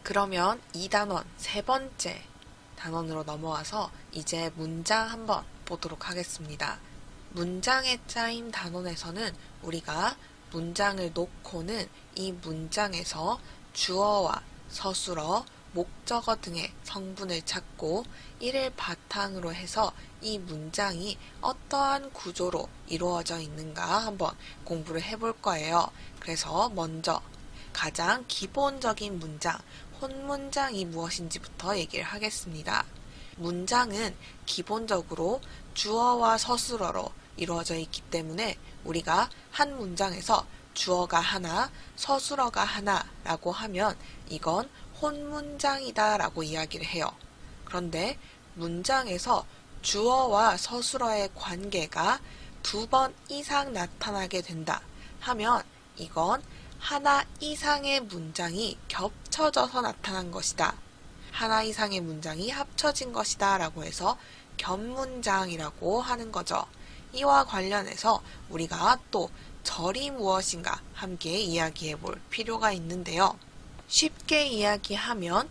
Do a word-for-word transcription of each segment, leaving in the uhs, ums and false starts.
그러면 이 단원, 세 번째 단원으로 넘어와서 이제 문장 한번 보도록 하겠습니다. 문장에 짜인 단원에서는 우리가 문장을 놓고는 이 문장에서 주어와 서술어, 목적어 등의 성분을 찾고 이를 바탕으로 해서 이 문장이 어떠한 구조로 이루어져 있는가 한번 공부를 해볼 거예요. 그래서 먼저 가장 기본적인 문장, 혼문장이 무엇인지부터 얘기를 하겠습니다. 문장은 기본적으로 주어와 서술어로 이루어져 있기 때문에 우리가 한 문장에서 주어가 하나, 서술어가 하나라고 하면 이건 혼문장이다 라고 이야기를 해요. 그런데 문장에서 주어와 서술어의 관계가 두 번 이상 나타나게 된다 하면 이건 하나 이상의 문장이 겹쳐져서 나타난 것이다. 하나 이상의 문장이 합쳐진 것이다 라고 해서 겹문장이라고 하는 거죠. 이와 관련해서 우리가 또 절이 무엇인가 함께 이야기해 볼 필요가 있는데요. 쉽게 이야기하면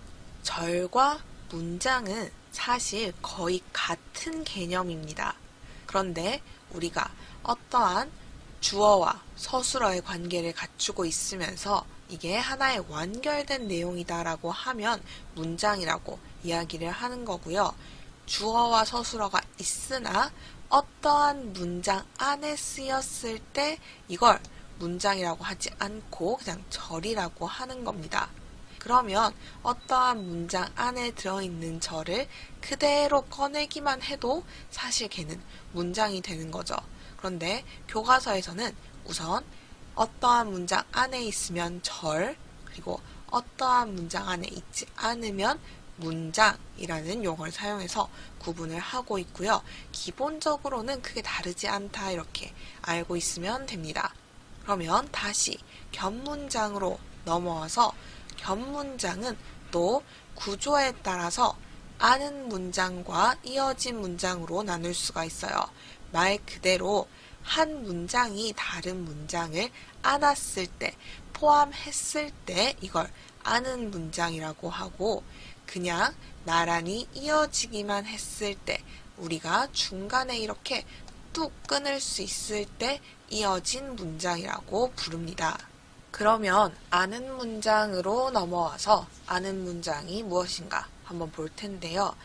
절과 문장은 사실 거의 같은 개념입니다. 그런데 우리가 어떠한 주어와 서술어의 관계를 갖추고 있으면서 이게 하나의 완결된 내용이다라고 하면 문장이라고 이야기를 하는 거고요. 주어와 서술어가 있으나 어떠한 문장 안에 쓰였을 때 이걸 문장이라고 하지 않고 그냥 절이라고 하는 겁니다. 그러면 어떠한 문장 안에 들어있는 절을 그대로 꺼내기만 해도 사실 걔는 문장이 되는 거죠. 그런데 교과서에서는 우선 어떠한 문장 안에 있으면 절, 그리고 어떠한 문장 안에 있지 않으면 문장이라는 용어를 사용해서 구분을 하고 있고요. 기본적으로는 크게 다르지 않다 이렇게 알고 있으면 됩니다. 그러면 다시 겹문장으로 넘어와서 겹문장은 또 구조에 따라서 아는 문장과 이어진 문장으로 나눌 수가 있어요. 말 그대로 한 문장이 다른 문장을 안았을 때, 포함했을 때 이걸 아는 문장이라고 하고 그냥 나란히 이어지기만 했을 때 우리가 중간에 이렇게 뚝 끊을 수 있을 때 이어진 문장이라고 부릅니다. 그러면 아는 문장으로 넘어와서 아는 문장이 무엇인가 한번 볼 텐데요.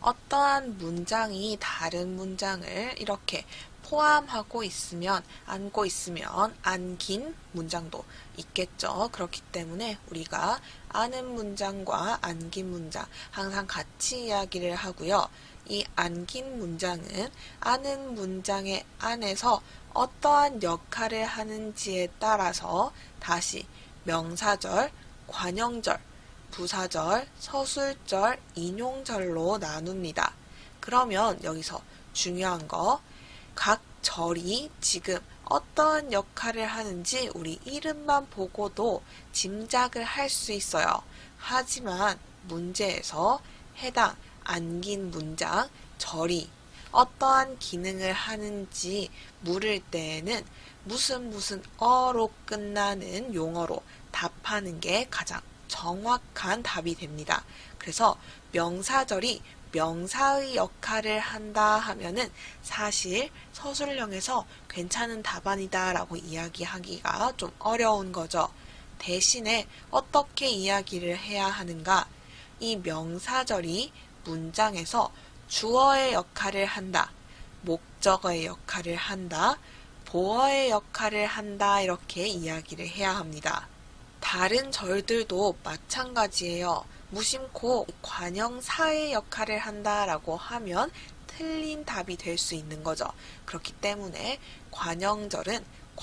어떠한 문장이 다른 문장을 이렇게 포함하고 있으면, 안고 있으면 안긴 문장도 있겠죠. 그렇기 때문에 우리가 아는 문장과 안긴 문장 항상 같이 이야기를 하고요. 이 안긴 문장은 아는 문장의 안에서 어떠한 역할을 하는지에 따라서 다시 명사절, 관형절, 부사절, 서술절, 인용절로 나눕니다. 그러면 여기서 중요한 거, 각 절이 지금 어떠한 역할을 하는지 우리 이름만 보고도 짐작을 할 수 있어요. 하지만 문제에서 해당 안긴 문장, 절이 어떠한 기능을 하는지 물을 때에는 무슨 무슨 어로 끝나는 용어로 답하는 게 가장 정확한 답이 됩니다. 그래서 명사절이 명사의 역할을 한다 하면은 사실 서술형에서 괜찮은 답안이다 라고 이야기하기가 좀 어려운 거죠. 대신에 어떻게 이야기를 해야 하는가? 이 명사절이 문장에서 주어의 역할을 한다, 목적어의 역할을 한다, 보어의 역할을 한다 이렇게 이야기를 해야 합니다. 다른 절들도 마찬가지예요. 무심코 관형사의 역할을 한다라고 하면 틀린 답이 될 수 있는 거죠. 그렇기 때문에 관형절은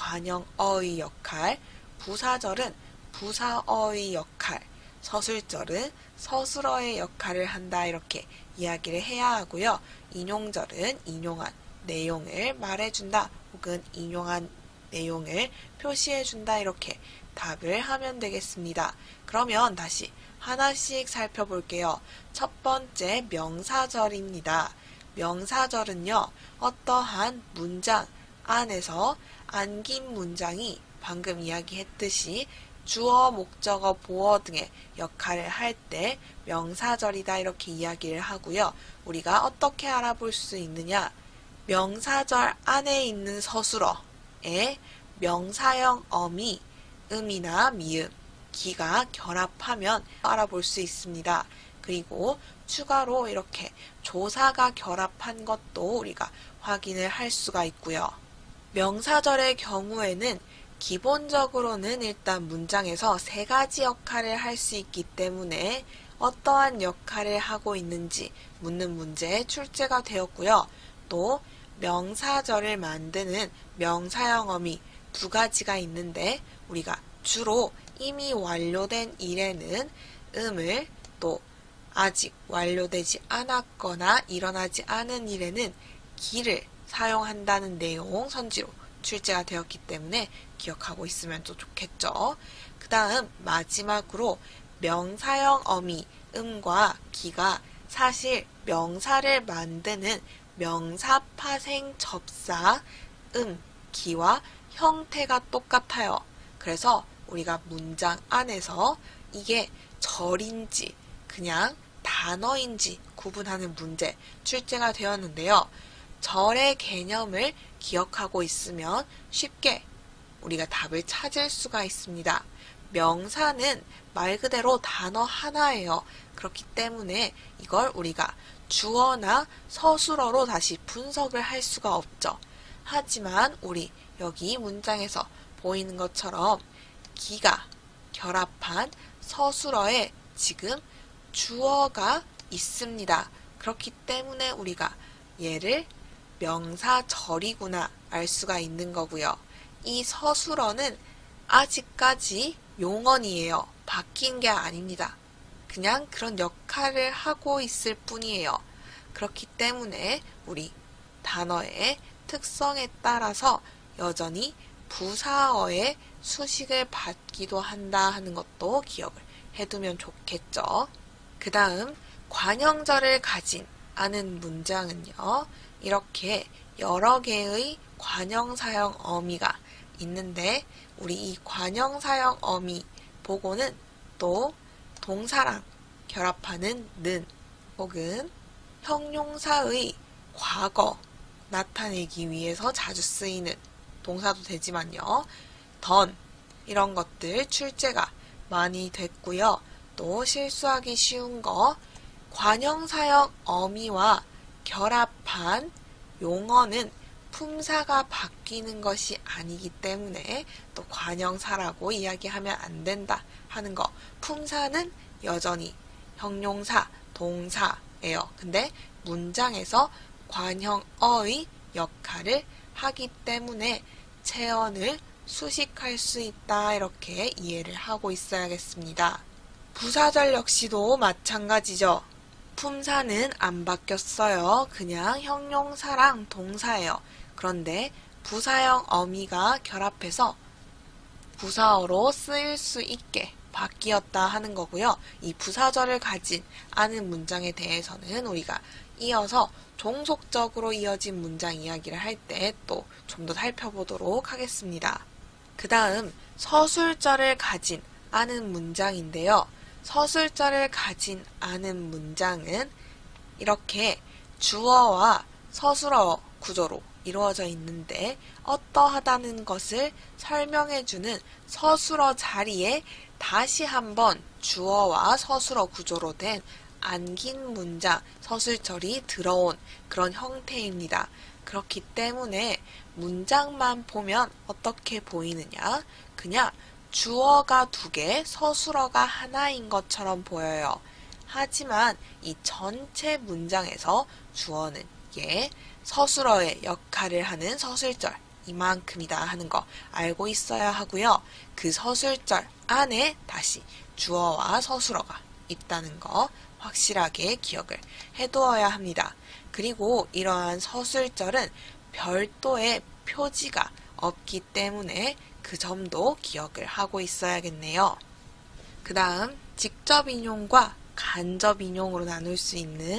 관형어의 역할, 부사절은 부사어의 역할, 서술절은 서술어의 역할을 한다 이렇게 이야기를 해야 하고요. 인용절은 인용한 내용을 말해준다 혹은 인용한 내용을 표시해준다 이렇게 답을 하면 되겠습니다. 그러면 다시 하나씩 살펴볼게요. 첫 번째 명사절입니다. 명사절은요, 어떠한 문장 안에서 안긴 문장이 방금 이야기했듯이 주어, 목적어, 보어 등의 역할을 할 때 명사절이다 이렇게 이야기를 하고요. 우리가 어떻게 알아볼 수 있느냐? 명사절 안에 있는 서술어에 명사형 어미, 음이나 미음, 기가 결합하면 알아볼 수 있습니다. 그리고 추가로 이렇게 조사가 결합한 것도 우리가 확인을 할 수가 있고요. 명사절의 경우에는 기본적으로는 일단 문장에서 세 가지 역할을 할 수 있기 때문에 어떠한 역할을 하고 있는지 묻는 문제에 출제가 되었고요. 또 명사절을 만드는 명사형 어미 두 가지가 있는데 우리가 주로 이미 완료된 일에는 음을, 또 아직 완료되지 않았거나 일어나지 않은 일에는 기를 사용한다는 내용 선지로 출제가 되었기 때문에 기억하고 있으면 또 좋겠죠. 그 다음 마지막으로 명사형 어미, 음과 기가 사실 명사를 만드는 명사, 파생, 접사, 음, 기와 형태가 똑같아요. 그래서 우리가 문장 안에서 이게 절인지 그냥 단어인지 구분하는 문제 출제가 되었는데요. 절의 개념을 기억하고 있으면 쉽게 우리가 답을 찾을 수가 있습니다. 명사는 말 그대로 단어 하나예요. 그렇기 때문에 이걸 우리가 주어나 서술어로 다시 분석을 할 수가 없죠. 하지만 우리 여기 문장에서 보이는 것처럼 기가 결합한 서술어에 지금 주어가 있습니다. 그렇기 때문에 우리가 얘를 명사절이구나 알 수가 있는 거고요. 이 서술어는 아직까지 용언이에요. 바뀐 게 아닙니다. 그냥 그런 역할을 하고 있을 뿐이에요. 그렇기 때문에 우리 단어의 특성에 따라서 여전히 부사어의 수식을 받기도 한다 하는 것도 기억을 해두면 좋겠죠. 그 다음 관형절을 가진 아는 문장은요. 이렇게 여러 개의 관형사형 어미가 있는데 우리 이 관형사형 어미 보고는 또 동사랑 결합하는 는 혹은 형용사의 과거 나타내기 위해서 자주 쓰이는 동사도 되지만요. 던 이런 것들 출제가 많이 됐고요. 또 실수하기 쉬운 거 관형사형 어미와 결합한 용어는 품사가 바뀌는 것이 아니기 때문에 또 관형사라고 이야기하면 안 된다 하는 거. 품사는 여전히 형용사, 동사예요. 근데 문장에서 관형어의 역할을 하기 때문에 체언을 수식할 수 있다 이렇게 이해를 하고 있어야겠습니다. 부사절 역시도 마찬가지죠. 품사는 안 바뀌었어요. 그냥 형용사랑 동사예요. 그런데 부사형 어미가 결합해서 부사어로 쓰일 수 있게 바뀌었다 하는 거고요. 이 부사절을 가진 아는 문장에 대해서는 우리가 이어서 종속적으로 이어진 문장 이야기를 할 때 또 좀 더 살펴보도록 하겠습니다. 그 다음 서술절을 가진 아는 문장인데요. 서술절을 가진 아는 문장은 이렇게 주어와 서술어 구조로 이루어져 있는데 어떠하다는 것을 설명해주는 서술어 자리에 다시 한번 주어와 서술어 구조로 된 안긴 문장, 서술절이 들어온 그런 형태입니다. 그렇기 때문에 문장만 보면 어떻게 보이느냐? 그냥 주어가 두 개, 서술어가 하나인 것처럼 보여요. 하지만 이 전체 문장에서 주어는 얘, 서술어의 역할을 하는 서술절 이만큼이다 하는 거 알고 있어야 하고요. 그 서술절 안에 다시 주어와 서술어가 있다는 거 확실하게 기억을 해두어야 합니다. 그리고 이러한 서술절은 별도의 표지가 없기 때문에 그 점도 기억을 하고 있어야겠네요. 그 다음 직접 인용과 간접 인용으로 나눌 수 있는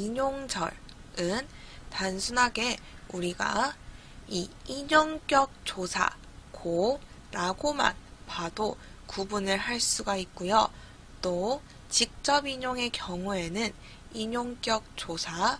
인용절은 단순하게 우리가 이 인용격 조사 고 라고만 봐도 구분을 할 수가 있고요. 또 직접 인용의 경우에는 인용격 조사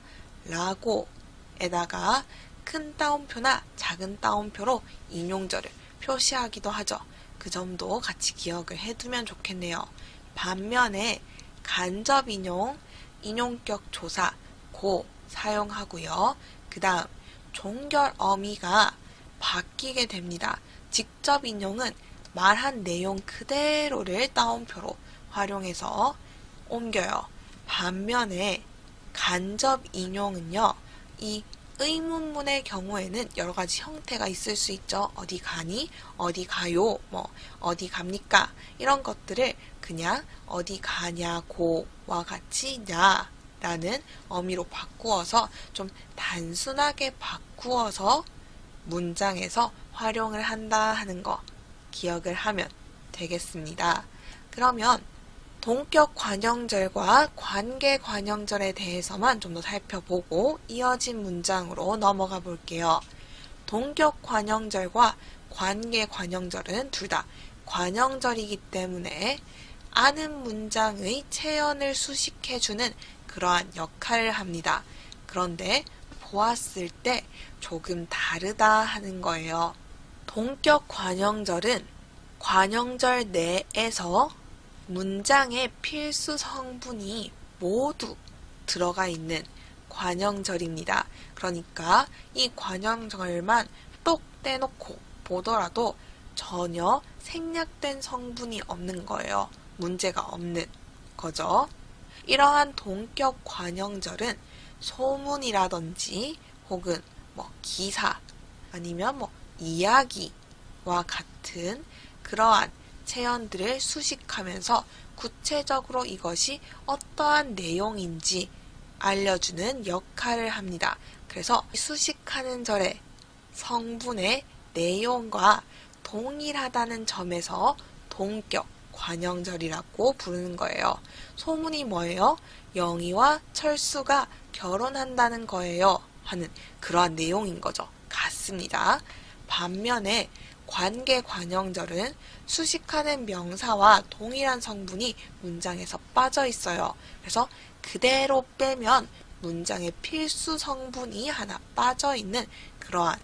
라고에다가 큰 따옴표나 작은 따옴표로 인용절을 표시하기도 하죠. 그 점도 같이 기억을 해두면 좋겠네요. 반면에 간접 인용, 인용격 조사 고 사용하고요. 그 다음 종결 어미가 바뀌게 됩니다. 직접 인용은 말한 내용 그대로를 따옴표로 활용해서 옮겨요. 반면에 간접 인용은요, 이 의문문의 경우에는 여러 가지 형태가 있을 수 있죠. 어디 가니? 어디 가요? 뭐 어디 갑니까? 이런 것들을 그냥 어디 가냐고와 같이 냐 라는 어미로 바꾸어서 좀 단순하게 바꾸어서 문장에서 활용을 한다 하는 거 기억을 하면 되겠습니다. 그러면 동격 관형절과 관계 관형절에 대해서만 좀 더 살펴보고 이어진 문장으로 넘어가 볼게요. 동격 관형절과 관계 관형절은 둘 다 관형절이기 때문에 아는 문장의 체연을 수식해주는 그러한 역할을 합니다. 그런데 보았을 때 조금 다르다 하는 거예요. 동격 관형절은 관형절 내에서 문장의 필수 성분이 모두 들어가 있는 관형절입니다. 그러니까 이 관형절만 똑 떼놓고 보더라도 전혀 생략된 성분이 없는 거예요. 문제가 없는 거죠. 이러한 동격 관형절은 소문이라든지 혹은 뭐 기사 아니면 뭐 이야기와 같은 그러한 체연들을 수식하면서 구체적으로 이것이 어떠한 내용인지 알려주는 역할을 합니다. 그래서 수식하는 절의 성분의 내용과 동일하다는 점에서 동격 관형절이라고 부르는 거예요. 소문이 뭐예요? 영희와 철수가 결혼한다는 거예요. 하는 그러한 내용인 거죠. 같습니다. 반면에 관계 관형절은 수식하는 명사와 동일한 성분이 문장에서 빠져 있어요. 그래서 그대로 빼면 문장의 필수 성분이 하나 빠져 있는 그러한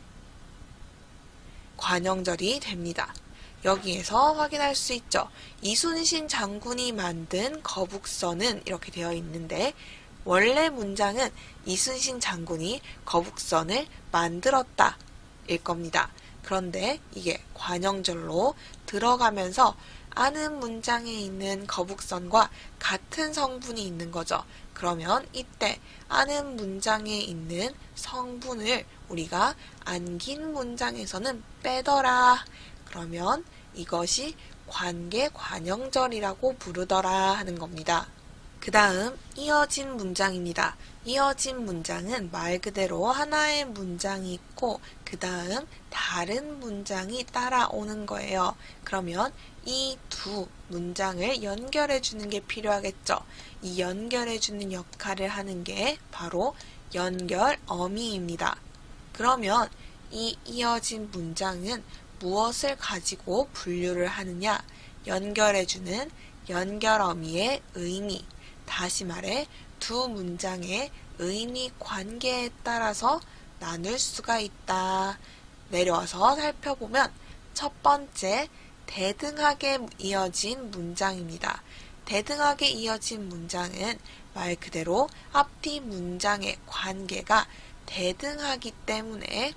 관형절이 됩니다. 여기에서 확인할 수 있죠. 이순신 장군이 만든 거북선은 이렇게 되어 있는데 원래 문장은 이순신 장군이 거북선을 만들었다 일 겁니다. 그런데 이게 관형절로 들어가면서 아는 문장에 있는 거북선과 같은 성분이 있는 거죠. 그러면 이때 아는 문장에 있는 성분을 우리가 안긴 문장에서는 빼더라. 그러면 이것이 관계 관형절이라고 부르더라 하는 겁니다. 그 다음 이어진 문장입니다. 이어진 문장은 말 그대로 하나의 문장이 있고 그 다음 다른 문장이 따라오는 거예요. 그러면 이 두 문장을 연결해 주는 게 필요하겠죠. 이 연결해 주는 역할을 하는 게 바로 연결 어미입니다. 그러면 이 이어진 문장은 무엇을 가지고 분류를 하느냐? 연결해 주는 연결 어미의 의미. 다시 말해 두 문장의 의미 관계에 따라서 나눌 수가 있다. 내려와서 살펴보면 첫 번째 대등하게 이어진 문장입니다. 대등하게 이어진 문장은 말 그대로 앞뒤 문장의 관계가 대등하기 때문에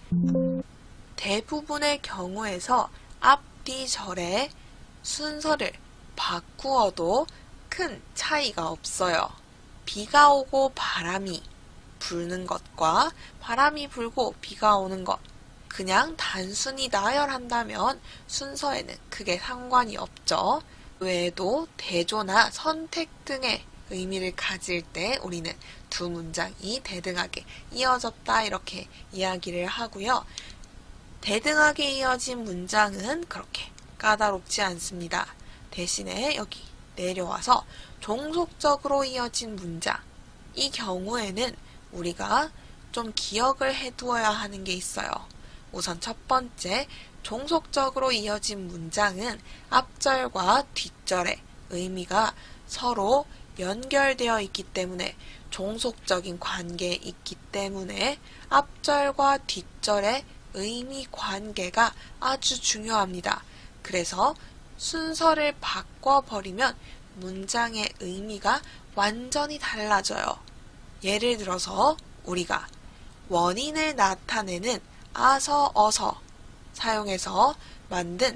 대부분의 경우에서 앞뒤 절의 순서를 바꾸어도 큰 차이가 없어요. 비가 오고 바람이 불는 것과 바람이 불고 비가 오는 것 그냥 단순히 나열한다면 순서에는 크게 상관이 없죠. 외에도 대조나 선택 등의 의미를 가질 때 우리는 두 문장이 대등하게 이어졌다 이렇게 이야기를 하고요. 대등하게 이어진 문장은 그렇게 까다롭지 않습니다. 대신에 여기 내려와서 종속적으로 이어진 문장 이 경우에는 우리가 좀 기억을 해두어야 하는 게 있어요. 우선 첫 번째 종속적으로 이어진 문장은 앞절과 뒷절의 의미가 서로 연결되어 있기 때문에 종속적인 관계에 있기 때문에 앞절과 뒷절의 의미 관계가 아주 중요합니다. 그래서 순서를 바꿔버리면 문장의 의미가 완전히 달라져요. 예를 들어서 우리가 원인을 나타내는 아서, 어서 사용해서 만든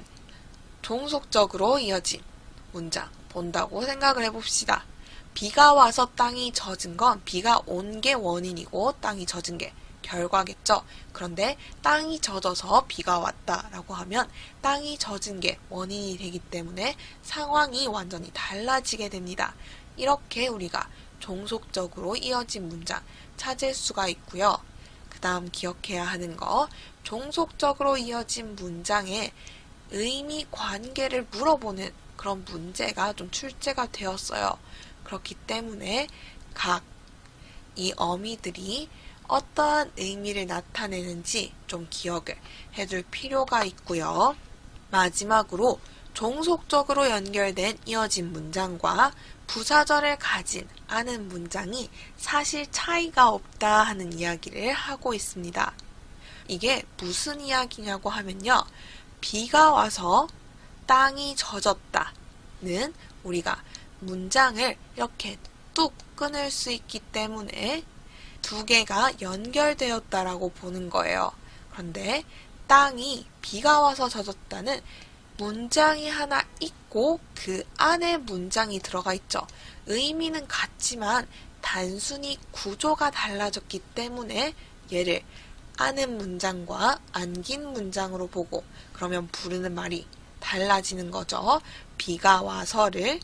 종속적으로 이어진 문장 본다고 생각을 해봅시다. 비가 와서 땅이 젖은 건 비가 온 게 원인이고 땅이 젖은 게 결과겠죠. 그런데 땅이 젖어서 비가 왔다라고 하면 땅이 젖은 게 원인이 되기 때문에 상황이 완전히 달라지게 됩니다. 이렇게 우리가 종속적으로 이어진 문장 찾을 수가 있고요. 그 다음 기억해야 하는 거, 종속적으로 이어진 문장의 의미 관계를 물어보는 그런 문제가 좀 출제가 되었어요. 그렇기 때문에 각 이 어미들이 어떠한 의미를 나타내는지 좀 기억을 해둘 필요가 있고요. 마지막으로 종속적으로 연결된 이어진 문장과 부사절을 가진 않은 문장이 사실 차이가 없다 하는 이야기를 하고 있습니다. 이게 무슨 이야기냐고 하면요. 비가 와서 땅이 젖었다는 우리가 문장을 이렇게 뚝 끊을 수 있기 때문에 두 개가 연결되었다라고 보는 거예요. 그런데 땅이 비가 와서 젖었다는 문장이 하나 있고 그 안에 문장이 들어가 있죠. 의미는 같지만 단순히 구조가 달라졌기 때문에 얘를 아는 문장과 안긴 문장으로 보고 그러면 부르는 말이 달라지는 거죠. 비가 와서를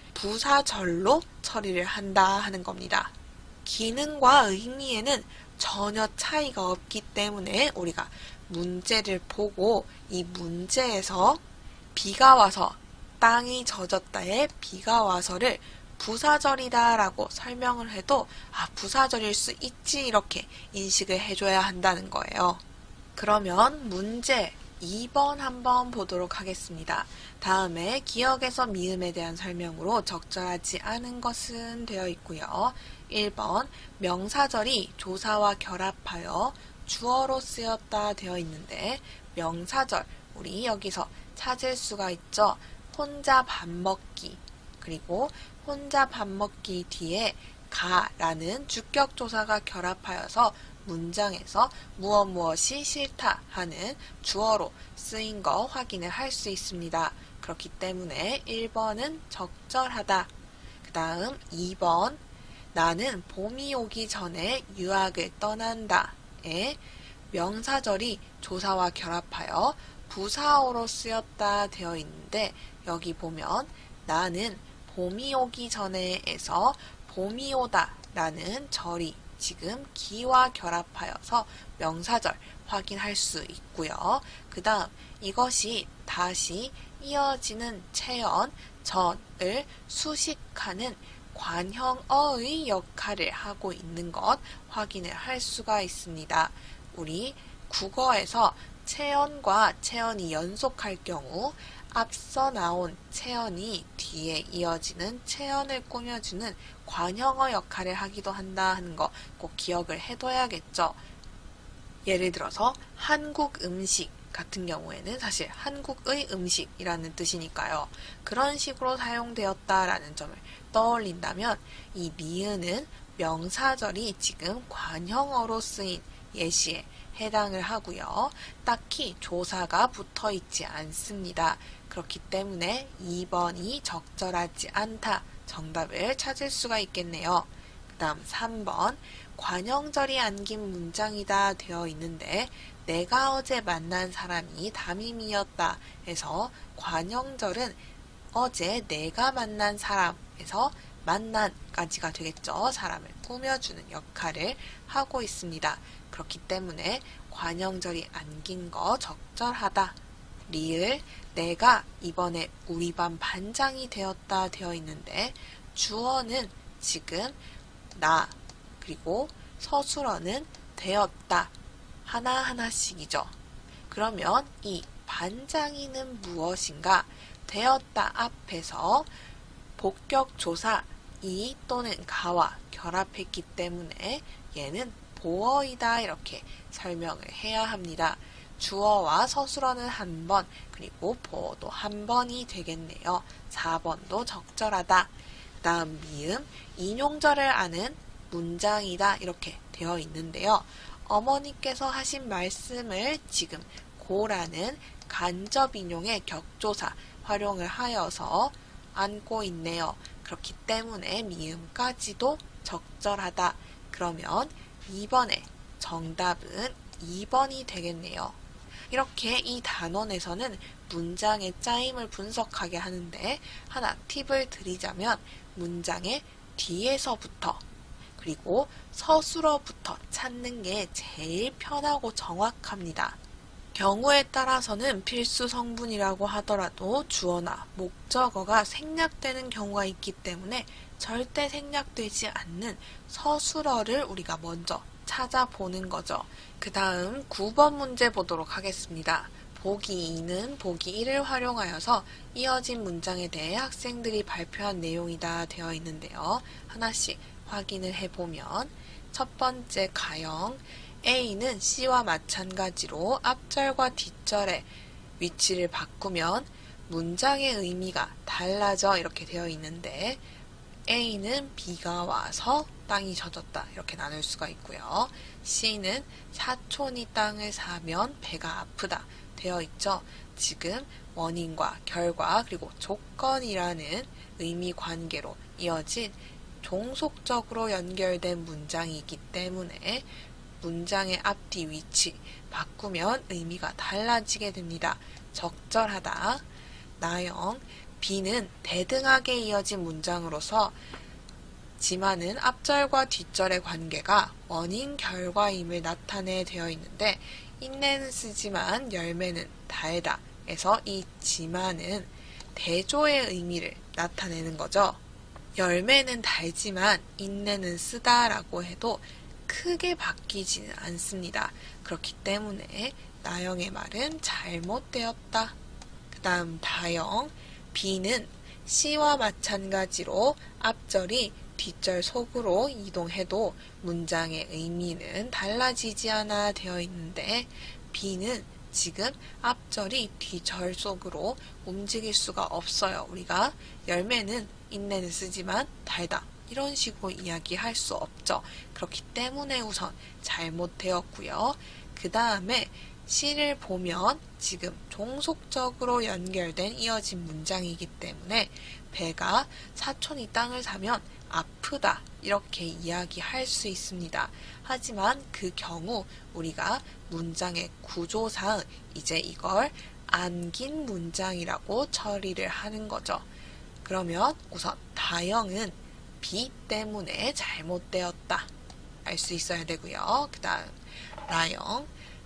부사절로 처리를 한다 하는 겁니다. 기능과 의미에는 전혀 차이가 없기 때문에 우리가 문제를 보고 이 문제에서 비가 와서 땅이 젖었다에 비가 와서를 부사절이다 라고 설명을 해도 아 부사절일 수 있지 이렇게 인식을 해줘야 한다는 거예요. 그러면 문제 이 번 한번 보도록 하겠습니다. 다음에 기억에서 미음에 대한 설명으로 적절하지 않은 것은 되어 있고요. 일 번 명사절이 조사와 결합하여 주어로 쓰였다 되어 있는데 명사절 우리 여기서 찾을 수가 있죠. 혼자 밥 먹기 그리고 혼자 밥 먹기 뒤에 가라는 주격조사가 결합하여서 문장에서 무엇 무엇이 싫다 하는 주어로 쓰인 거 확인을 할 수 있습니다. 그렇기 때문에 일 번은 적절하다. 그 다음 이 번 나는 봄이 오기 전에 유학을 떠난다에 명사절이 조사와 결합하여 부사어로 쓰였다 되어 있는데 여기 보면 나는 봄이 오기 전에에서 봄이 오다 라는 절이 지금 기와 결합하여서 명사절 확인할 수 있고요. 그 다음 이것이 다시 이어지는 체언, 전을 수식하는 관형어의 역할을 하고 있는 것 확인을 할 수가 있습니다. 우리 국어에서 체언과 체언이 연속할 경우 앞서 나온 체언이 뒤에 이어지는 체언을 꾸며주는 관형어 역할을 하기도 한다 하는 거 꼭 기억을 해둬야겠죠. 예를 들어서 한국 음식 같은 경우에는 사실 한국의 음식이라는 뜻이니까요. 그런 식으로 사용되었다라는 점을 떠올린다면 이 니은은 명사절이 지금 관형어로 쓰인 예시에 해당을 하고요. 딱히 조사가 붙어 있지 않습니다. 그렇기 때문에 이 번이 적절하지 않다. 정답을 찾을 수가 있겠네요. 그 다음 삼 번 관형절이 안긴 문장이다 되어 있는데 내가 어제 만난 사람이 담임이었다 해서 관형절은 어제 내가 만난 사람에서 만난까지가 되겠죠. 사람을 꾸며주는 역할을 하고 있습니다. 그렇기 때문에 관형절이 안긴 거 적절하다. 리을 내가 이번에 우리 반 반장이 되었다 되어 있는데 주어는 지금 나 그리고 서술어는 되었다 하나하나씩이죠. 그러면 이 반장이는 무엇인가? 되었다 앞에서 복격조사 이 또는 가와 결합했기 때문에 얘는 보어이다 이렇게 설명을 해야 합니다. 주어와 서술어는 한 번, 그리고 보어도 한 번이 되겠네요. 사 번도 적절하다. 다음 미음, 인용절을 아는 문장이다 이렇게 되어 있는데요. 어머니께서 하신 말씀을 지금 고라는 간접인용의 격조사 활용을 하여서 안고 있네요. 그렇기 때문에 미음까지도 적절하다. 그러면 이 번의 정답은 이 번이 되겠네요. 이렇게 이 단원에서는 문장의 짜임을 분석하게 하는데 하나 팁을 드리자면 문장의 뒤에서부터 그리고 서술어부터 찾는 게 제일 편하고 정확합니다. 경우에 따라서는 필수 성분이라고 하더라도 주어나 목적어가 생략되는 경우가 있기 때문에 절대 생략되지 않는 서술어를 우리가 먼저 찾아보는 거죠. 그 다음 구 번 문제 보도록 하겠습니다. 보기 이는 보기 일을 활용하여서 이어진 문장에 대해 학생들이 발표한 내용이다 되어 있는데요. 하나씩 확인을 해보면 첫 번째 가형 A는 C와 마찬가지로 앞절과 뒷절의 위치를 바꾸면 문장의 의미가 달라져 이렇게 되어 있는데 A는 비가 와서 땅이 젖었다 이렇게 나눌 수가 있고요. C는 사촌이 땅을 사면 배가 아프다 되어 있죠. 지금 원인과 결과 그리고 조건이라는 의미 관계로 이어진 종속적으로 연결된 문장이기 때문에 문장의 앞뒤 위치 바꾸면 의미가 달라지게 됩니다. 적절하다. 나형 B는 대등하게 이어진 문장으로서 지만은 앞절과 뒷절의 관계가 원인 결과임을 나타내 되어 있는데 인내는 쓰지만 열매는 달다 에서 이 지만은 대조의 의미를 나타내는 거죠. 열매는 달지만 인내는 쓰다 라고 해도 크게 바뀌지는 않습니다. 그렇기 때문에 나형의 말은 잘못되었다. 그 다음 다형 B는 C와 마찬가지로 앞절이 뒷절 속으로 이동해도 문장의 의미는 달라지지 않아 되어 있는데 B는 지금 앞절이 뒷절 속으로 움직일 수가 없어요. 우리가 열매는 인내는 쓰지만 달다 이런 식으로 이야기할 수 없죠. 그렇기 때문에 우선 잘못되었고요. 그 다음에 C를 보면 지금 종속적으로 연결된 이어진 문장이기 때문에 배가 사촌이 땅을 사면 아프다 이렇게 이야기할 수 있습니다. 하지만 그 경우 우리가 문장의 구조상 이제 이걸 안긴 문장이라고 처리를 하는 거죠. 그러면 우선 다형은 B 때문에 잘못되었다 알 수 있어야 되고요. 그 다음 나형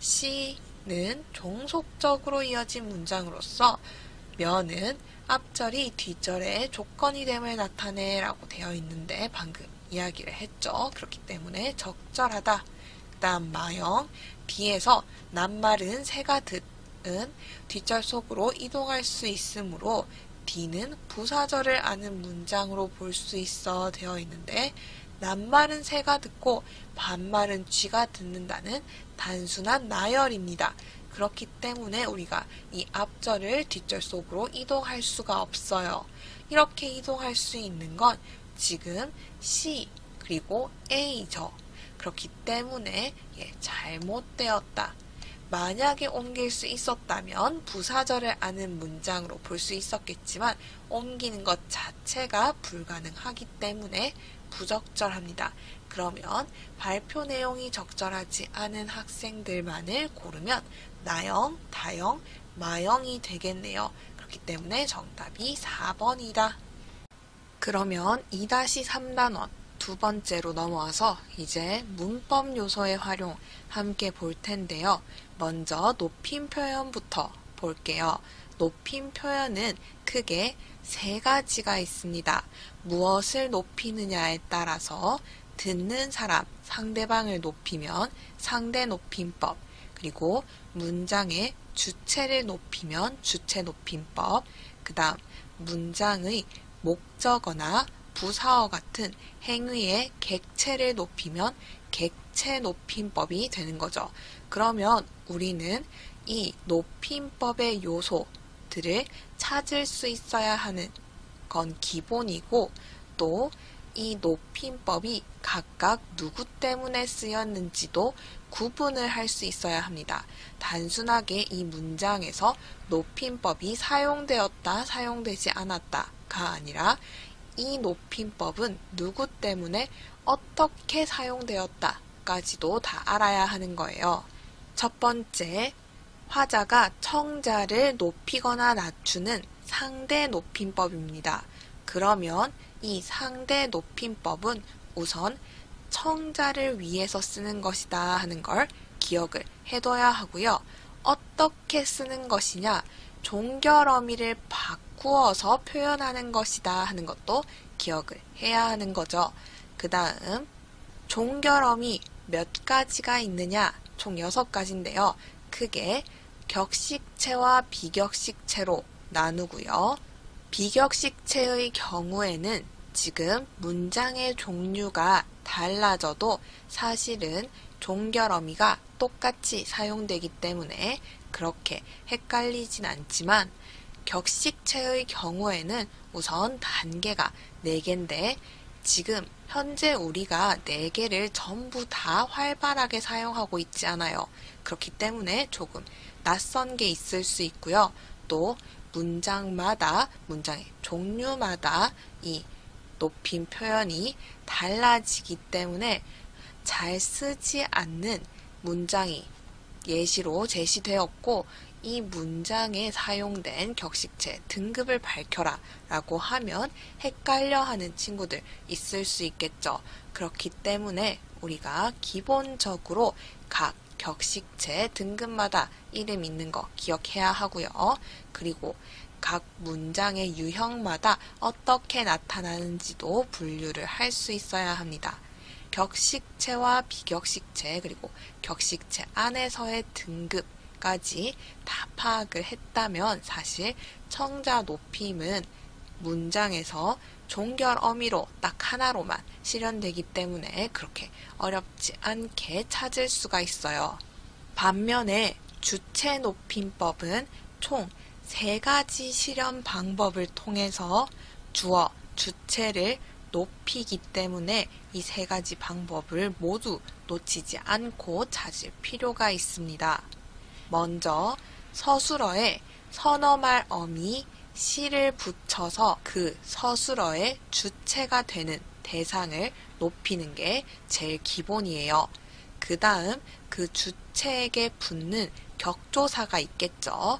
C는 종속적으로 이어진 문장으로서 면은 앞절이 뒷절의 조건이 됨을 나타내 라고 되어 있는데 방금 이야기를 했죠. 그렇기 때문에 적절하다. 그 다음 마형 B에서 낱말은 새가 듣은 뒷절 속으로 이동할 수 있으므로 D는 부사절을 아는 문장으로 볼 수 있어 되어 있는데 낱말은 새가 듣고 반말은 쥐가 듣는다는 단순한 나열입니다. 그렇기 때문에 우리가 이 앞절을 뒷절 속으로 이동할 수가 없어요. 이렇게 이동할 수 있는 건 지금 C 그리고 A죠. 그렇기 때문에 예, 잘못되었다. 만약에 옮길 수 있었다면 부사절을 아는 문장으로 볼 수 있었겠지만 옮기는 것 자체가 불가능하기 때문에 부적절합니다. 그러면 발표 내용이 적절하지 않은 학생들만을 고르면 나형, 다형, 마형이 되겠네요. 그렇기 때문에 정답이 사 번이다. 그러면 이 삼 단원 두 번째로 넘어와서 이제 문법 요소의 활용 함께 볼 텐데요. 먼저 높임 표현부터 볼게요. 높임 표현은 크게 세 가지가 있습니다. 무엇을 높이느냐에 따라서 듣는 사람, 상대방을 높이면 상대 높임법, 그리고 문장의 주체를 높이면 주체 높임법, 그 다음 문장의 목적어나 부사어 같은 행위의 객체를 높이면 객체 높임법이 되는 거죠. 그러면 우리는 이 높임법의 요소들을 찾을 수 있어야 하는 건 기본이고, 또 이 높임법이 각각 누구 때문에 쓰였는지도 구분을 할 수 있어야 합니다. 단순하게 이 문장에서 높임법이 사용되었다, 사용되지 않았다가 아니라 이 높임법은 누구 때문에 어떻게 사용되었다까지도 다 알아야 하는 거예요. 첫 번째, 화자가 청자를 높이거나 낮추는 상대 높임법입니다. 그러면 이 상대 높임법은 우선 청자를 위해서 쓰는 것이다 하는 걸 기억을 해둬야 하고요. 어떻게 쓰는 것이냐, 종결어미를 바꾸어서 표현하는 것이다 하는 것도 기억을 해야 하는 거죠. 그 다음 종결어미 몇 가지가 있느냐, 총 여섯 가지인데요. 크게 격식체와 비격식체로 나누고요. 비격식체의 경우에는 지금 문장의 종류가 달라져도 사실은 종결어미가 똑같이 사용되기 때문에 그렇게 헷갈리진 않지만, 격식체의 경우에는 우선 단계가 네 개인데 지금 현재 우리가 네 개를 전부 다 활발하게 사용하고 있지 않아요. 그렇기 때문에 조금 낯선 게 있을 수 있고요. 또 문장마다, 문장의 종류마다 이 높임 표현이 달라지기 때문에 잘 쓰지 않는 문장이 예시로 제시되었고, 이 문장에 사용된 격식체 등급을 밝혀라 라고 하면 헷갈려 하는 친구들 있을 수 있겠죠. 그렇기 때문에 우리가 기본적으로 각 격식체 등급마다 이름 있는 거 기억해야 하고요. 그리고 각 문장의 유형마다 어떻게 나타나는지도 분류를 할 수 있어야 합니다. 격식체와 비격식체, 그리고 격식체 안에서의 등급까지 다 파악을 했다면 사실 청자 높임은 문장에서 종결 어미로 딱 하나로만 실현되기 때문에 그렇게 어렵지 않게 찾을 수가 있어요. 반면에 주체 높임법은 총 세 가지 실현 방법을 통해서 주어, 주체를 높이기 때문에 이 세 가지 방법을 모두 놓치지 않고 찾을 필요가 있습니다. 먼저 서술어에 선어말 어미 시를 붙여서 그 서술어의 주체가 되는 대상을 높이는 게 제일 기본이에요. 그 다음 그 주체에게 붙는 격조사가 있겠죠.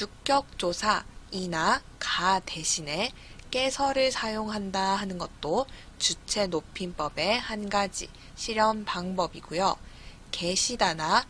주격조사 이나 가 대신에 깨서를 사용한다 하는 것도 주체 높임법의 한 가지 실현 방법이고요. 계시다나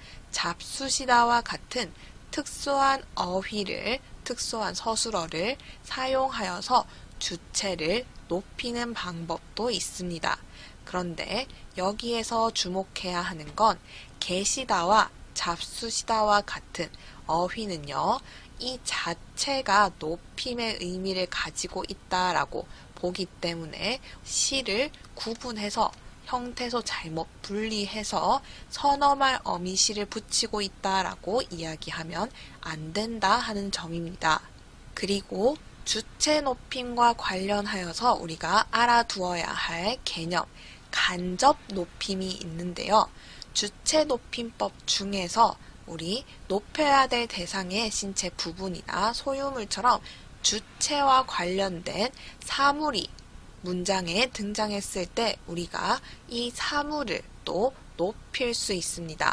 잡수시다와 같은 특수한 어휘를, 특수한 서술어를 사용하여서 주체를 높이는 방법도 있습니다. 그런데 여기에서 주목해야 하는 건 계시다와 잡수시다와 같은 어휘는요, 이 자체가 높임의 의미를 가지고 있다라고 보기 때문에 시를 구분해서 형태소 잘못 분리해서 선어말 어미시를 붙이고 있다라고 이야기하면 안 된다 하는 점입니다. 그리고 주체 높임과 관련하여서 우리가 알아두어야 할 개념, 간접 높임이 있는데요. 주체 높임법 중에서 우리 높여야 될 대상의 신체 부분이나 소유물처럼 주체와 관련된 사물이 문장에 등장했을 때 우리가 이 사물을 또 높일 수 있습니다.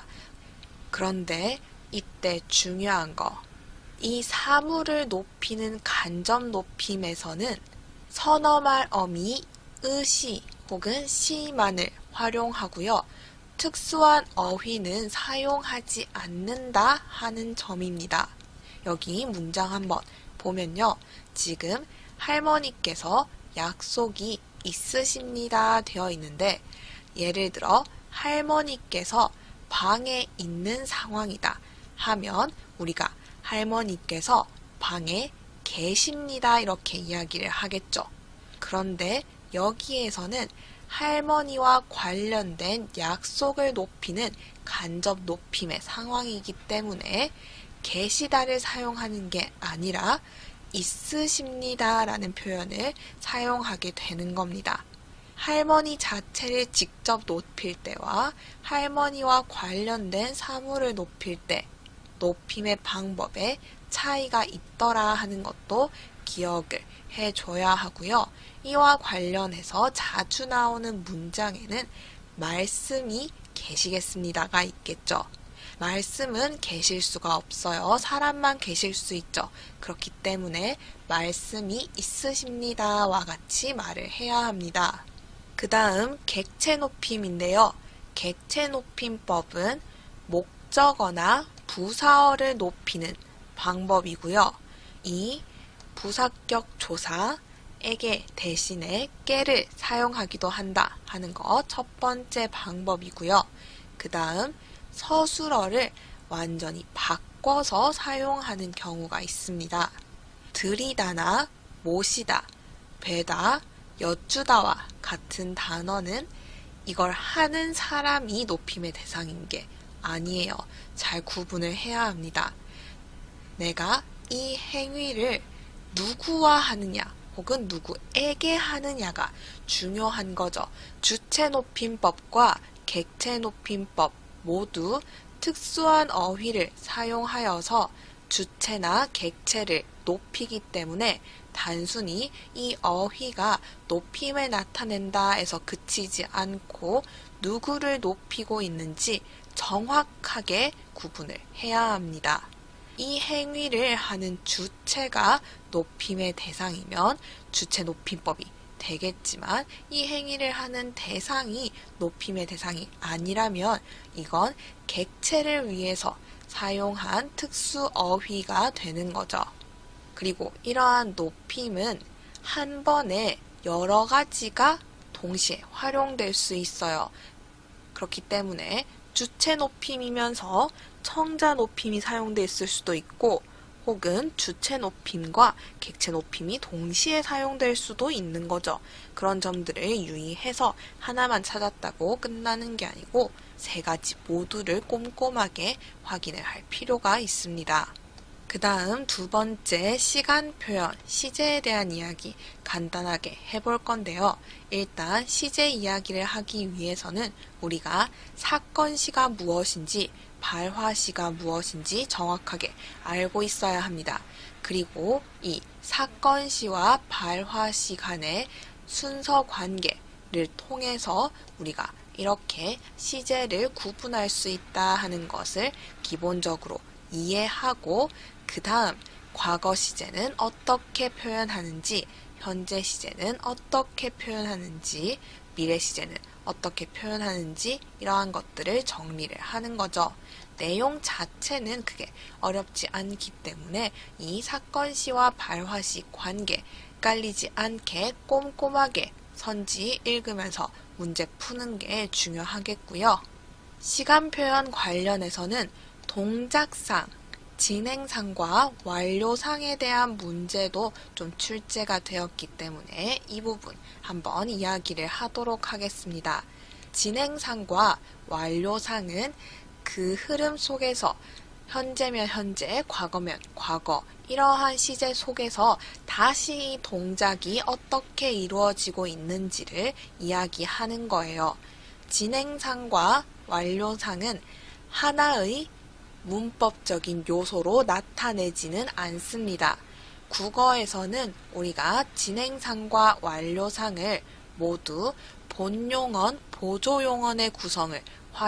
그런데 이때 중요한 거, 이 사물을 높이는 간접 높임에서는 선어말 어미, 의시 혹은 시만을 활용하고요. 특수한 어휘는 사용하지 않는다 하는 점입니다. 여기 문장 한번 보면요. 지금 할머니께서 약속이 있으십니다 되어 있는데, 예를 들어 할머니께서 방에 있는 상황이다 하면 우리가 할머니께서 방에 계십니다 이렇게 이야기를 하겠죠. 그런데 여기에서는 할머니와 관련된 약속을 높이는 간접 높임의 상황이기 때문에 계시다를 사용하는 게 아니라 있으십니다 라는 표현을 사용하게 되는 겁니다. 할머니 자체를 직접 높일 때와 할머니와 관련된 사물을 높일 때 높임의 방법에 차이가 있더라 하는 것도 기억을 해줘야 하고요. 이와 관련해서 자주 나오는 문장에는 말씀이 계시겠습니다가 있겠죠. 말씀은 계실 수가 없어요. 사람만 계실 수 있죠. 그렇기 때문에 말씀이 있으십니다와 같이 말을 해야 합니다. 그 다음 객체 높임인데요. 객체 높임법은 목적어나 부사어를 높이는 방법이고요. 이 부사격 조사에게 대신에 깨를 사용하기도 한다 하는 거 첫 번째 방법이고요. 그 다음 서술어를 완전히 바꿔서 사용하는 경우가 있습니다. 들이다나 모시다, 뵈다, 여쭈다와 같은 단어는 이걸 하는 사람이 높임의 대상인 게 아니에요. 잘 구분을 해야 합니다. 내가 이 행위를 누구와 하느냐 혹은 누구에게 하느냐가 중요한 거죠. 주체 높임법과 객체 높임법 모두 특수한 어휘를 사용하여서 주체나 객체를 높이기 때문에 단순히 이 어휘가 높임을 나타낸다 해서 그치지 않고 누구를 높이고 있는지 정확하게 구분을 해야 합니다. 이 행위를 하는 주체가 높임의 대상이면 주체 높임법이 되겠지만 이 행위를 하는 대상이 높임의 대상이 아니라면 이건 객체를 위해서 사용한 특수 어휘가 되는 거죠. 그리고 이러한 높임은 한 번에 여러 가지가 동시에 활용될 수 있어요. 그렇기 때문에 주체 높임이면서 청자 높임이 사용됐을 수도 있고 혹은 주체 높임과 객체 높임이 동시에 사용될 수도 있는 거죠. 그런 점들을 유의해서 하나만 찾았다고 끝나는 게 아니고 세 가지 모두를 꼼꼼하게 확인을 할 필요가 있습니다. 그 다음 두 번째 시간 표현, 시제에 대한 이야기 간단하게 해볼 건데요. 일단 시제 이야기를 하기 위해서는 우리가 사건시가 무엇인지 발화시가 무엇인지 정확하게 알고 있어야 합니다. 그리고 이 사건시와 발화시 간의 순서 관계를 통해서 우리가 이렇게 시제를 구분할 수 있다 하는 것을 기본적으로 이해하고 그 다음 과거 시제는 어떻게 표현하는지, 현재 시제는 어떻게 표현하는지, 미래 시제는 어떻게 표현하는지 이러한 것들을 정리를 하는 거죠. 내용 자체는 크게 어렵지 않기 때문에 이 사건시와 발화시 관계 헷갈리지 않게 꼼꼼하게 선지 읽으면서 문제 푸는 게 중요하겠고요. 시간 표현 관련해서는 동작상, 진행상과 완료상에 대한 문제도 좀 출제가 되었기 때문에 이 부분 한번 이야기를 하도록 하겠습니다. 진행상과 완료상은 그 흐름 속에서 현재면 현재, 과거면 과거 이러한 시제 속에서 다시 이 동작이 어떻게 이루어지고 있는지를 이야기하는 거예요. 진행상과 완료상은 하나의 문법적인 요소로 나타내지는 않습니다. 국어에서는 우리가 진행상과 완료상을 모두 본용언, 보조용언의 구성을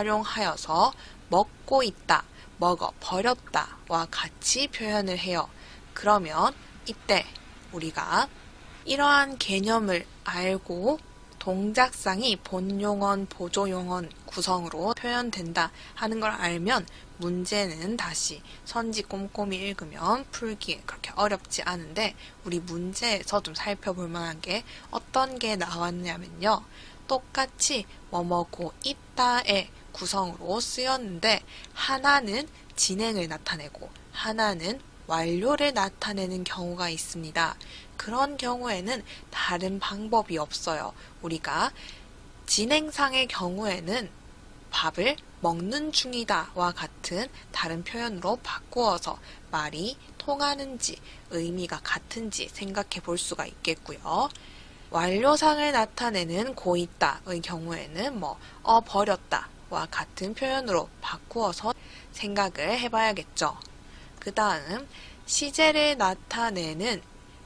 활용하여서 먹고 있다, 먹어 버렸다와 같이 표현을 해요. 그러면 이때 우리가 이러한 개념을 알고 동작상이 본용언, 보조용언 구성으로 표현된다 하는 걸 알면 문제는 다시 선지 꼼꼼히 읽으면 풀기에 그렇게 어렵지 않은데 우리 문제에서 좀 살펴볼 만한 게 어떤 게 나왔냐면요. 똑같이 뭐뭐고 있다에 구성으로 쓰였는데 하나는 진행을 나타내고 하나는 완료를 나타내는 경우가 있습니다. 그런 경우에는 다른 방법이 없어요. 우리가 진행상의 경우에는 밥을 먹는 중이다와 같은 다른 표현으로 바꾸어서 말이 통하는지 의미가 같은지 생각해 볼 수가 있겠고요. 완료상을 나타내는 고 있다의 경우에는 뭐 어 버렸다와 같은 표현으로 바꾸어서 생각을 해봐야겠죠. 그 다음 시제를 나타내는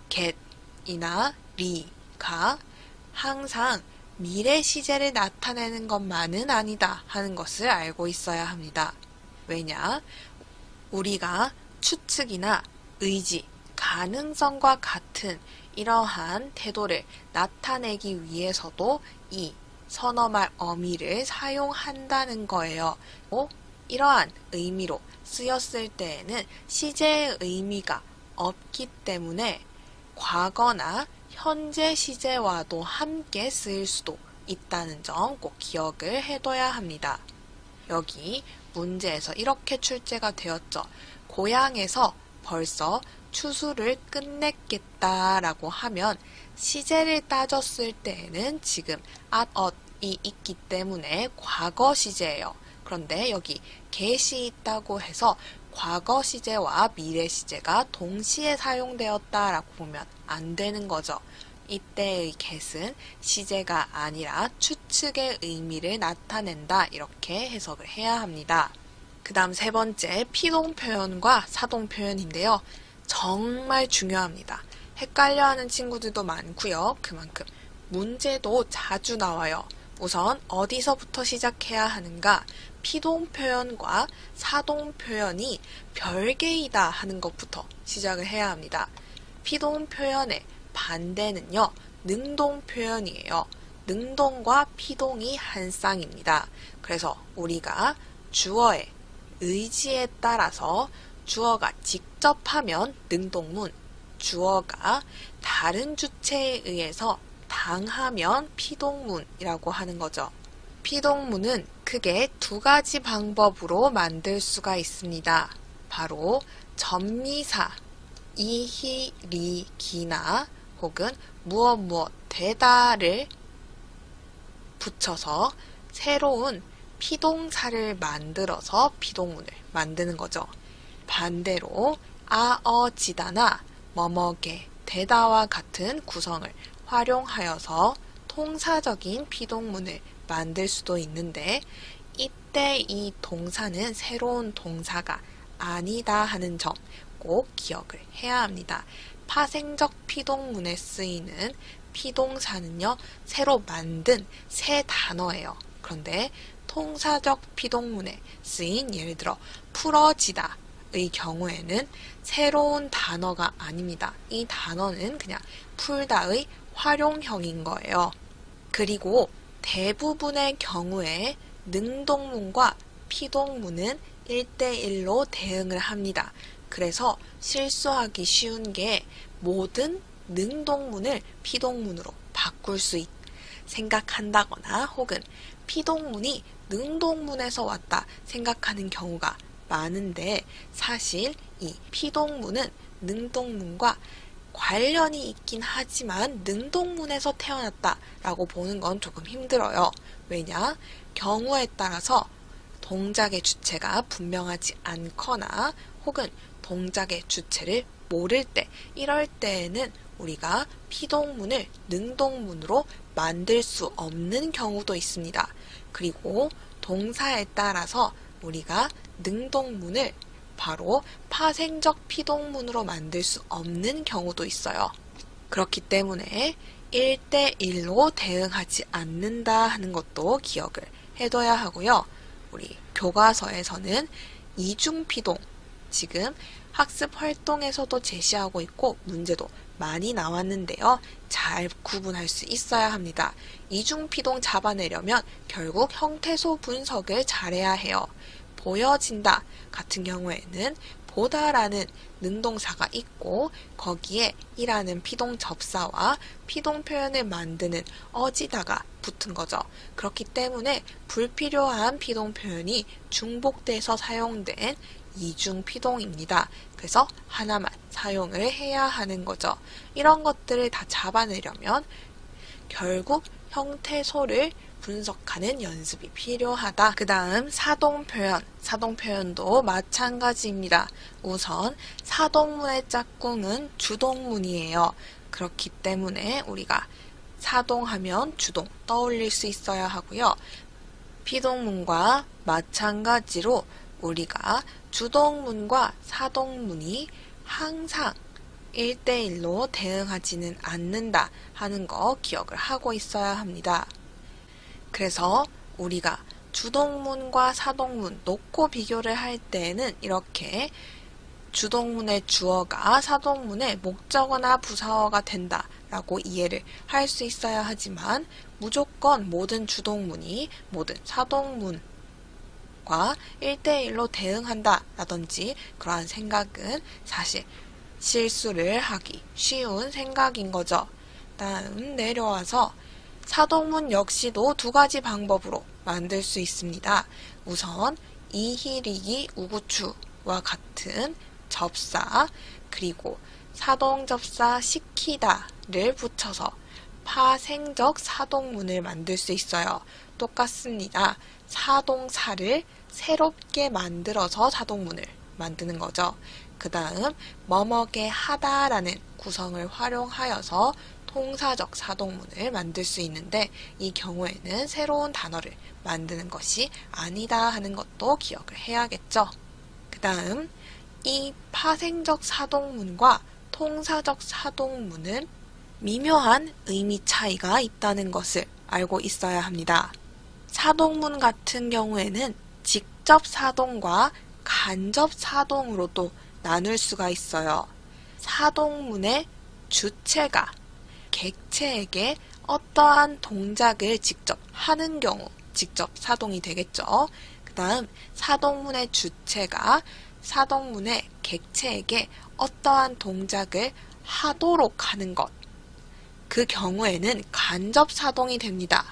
get이나 re가 항상 미래 시제를 나타내는 것만은 아니다 하는 것을 알고 있어야 합니다. 왜냐? 우리가 추측이나 의지, 가능성과 같은 이러한 태도를 나타내기 위해서도 이 선어말 어미를 사용한다는 거예요. 또 이러한 의미로 쓰였을 때에는 시제의 의미가 없기 때문에 과거나 현재 시제와도 함께 쓰일 수도 있다는 점 꼭 기억을 해둬야 합니다. 여기 문제에서 이렇게 출제가 되었죠. 고향에서 벌써 추수를 끝냈겠다라고 하면 시제를 따졌을 때에는 지금 at, ot이 있기 때문에 과거 시제예요. 그런데 여기 get이 있다고 해서 과거 시제와 미래 시제가 동시에 사용되었다라고 보면 안 되는 거죠. 이때의 get은 시제가 아니라 추측의 의미를 나타낸다 이렇게 해석을 해야 합니다. 그 다음 세 번째 피동 표현과 사동 표현인데요. 정말 중요합니다. 헷갈려하는 친구들도 많고요. 그만큼 문제도 자주 나와요. 우선 어디서부터 시작해야 하는가? 피동 표현과 사동 표현이 별개이다 하는 것부터 시작을 해야 합니다. 피동 표현의 반대는요. 능동 표현이에요. 능동과 피동이 한 쌍입니다. 그래서 우리가 주어의 의지에 따라서 주어가 직접 하면 능동문, 주어가 다른 주체에 의해서 당하면 피동문이라고 하는 거죠. 피동문은 크게 두 가지 방법으로 만들 수가 있습니다. 바로 전미사, 이히, 리, 기나 혹은 무엇 무엇 되다를 붙여서 새로운 피동사를 만들어서 피동문을 만드는 거죠. 반대로 아어지다나 뭐뭐게 되다와 같은 구성을 활용하여서 통사적인 피동문을 만들 수도 있는데 이때 이 동사는 새로운 동사가 아니다 하는 점 꼭 기억을 해야 합니다. 파생적 피동문에 쓰이는 피동사는요, 새로 만든 새 단어예요. 그런데 통사적 피동문에 쓰인 예를 들어 풀어지다 의 경우에는 새로운 단어가 아닙니다. 이 단어는 그냥 풀다의 활용형인 거예요. 그리고 대부분의 경우에 능동문과 피동문은 일 대일로 대응을 합니다. 그래서 실수하기 쉬운 게 모든 능동문을 피동문으로 바꿀 수 있, 생각한다거나 혹은 피동문이 능동문에서 왔다 생각하는 경우가 많은데 사실 이 피동문은 능동문과 관련이 있긴 하지만 능동문에서 태어났다라고 보는 건 조금 힘들어요. 왜냐? 경우에 따라서 동작의 주체가 분명하지 않거나 혹은 동작의 주체를 모를 때 이럴 때에는 우리가 피동문을 능동문으로 만들 수 없는 경우도 있습니다. 그리고 동사에 따라서 우리가 능동문을 바로 파생적 피동문으로 만들 수 없는 경우도 있어요. 그렇기 때문에 일 대일로 대응하지 않는다 하는 것도 기억을 해둬야 하고요. 우리 교과서에서는 이중피동, 지금 학습 활동에서도 제시하고 있고 문제도 많이 나왔는데요. 잘 구분할 수 있어야 합니다. 이중피동 잡아내려면 결국 형태소 분석을 잘해야 해요. 보여진다 같은 경우에는 보다라는 능동사가 있고 거기에 이라는 피동접사와 피동 표현을 만드는 어지다가 붙은 거죠. 그렇기 때문에 불필요한 피동 표현이 중복돼서 사용된 이중 피동입니다. 그래서 하나만 사용을 해야 하는 거죠. 이런 것들을 다 잡아내려면 결국 형태소를 분석하는 연습이 필요하다. 그 다음 사동표현. 사동표현도 마찬가지입니다. 우선 사동문의 짝꿍은 주동문이에요. 그렇기 때문에 우리가 사동하면 주동 떠올릴 수 있어야 하고요. 피동문과 마찬가지로 우리가 주동문과 사동문이 항상 일 대일로 대응하지는 않는다 하는 거 기억을 하고 있어야 합니다. 그래서 우리가 주동문과 사동문 놓고 비교를 할 때에는 이렇게 주동문의 주어가 사동문의 목적어나 부사어가 된다 라고 이해를 할 수 있어야 하지만 무조건 모든 주동문이 모든 사동문과 일 대일로 대응한다 라든지 그러한 생각은 사실 실수를 하기 쉬운 생각인 거죠. 다음 내려와서 사동문 역시도 두 가지 방법으로 만들 수 있습니다. 우선 이히리기 우구추와 같은 접사 그리고 사동접사 시키다를 붙여서 파생적 사동문을 만들 수 있어요. 똑같습니다. 사동사를 새롭게 만들어서 사동문을 만드는 거죠. 그 다음 뭐뭐게 하다라는 구성을 활용하여서 통사적 사동문을 만들 수 있는데 이 경우에는 새로운 단어를 만드는 것이 아니다 하는 것도 기억을 해야겠죠. 그 다음 이 파생적 사동문과 통사적 사동문은 미묘한 의미 차이가 있다는 것을 알고 있어야 합니다. 사동문 같은 경우에는 직접 사동과 간접 사동으로도 나눌 수가 있어요. 사동문의 주체가 객체에게 어떠한 동작을 직접 하는 경우 직접 사동이 되겠죠. 그 다음 사동문의 주체가 사동문의 객체에게 어떠한 동작을 하도록 하는 것. 그 경우에는 간접 사동이 됩니다.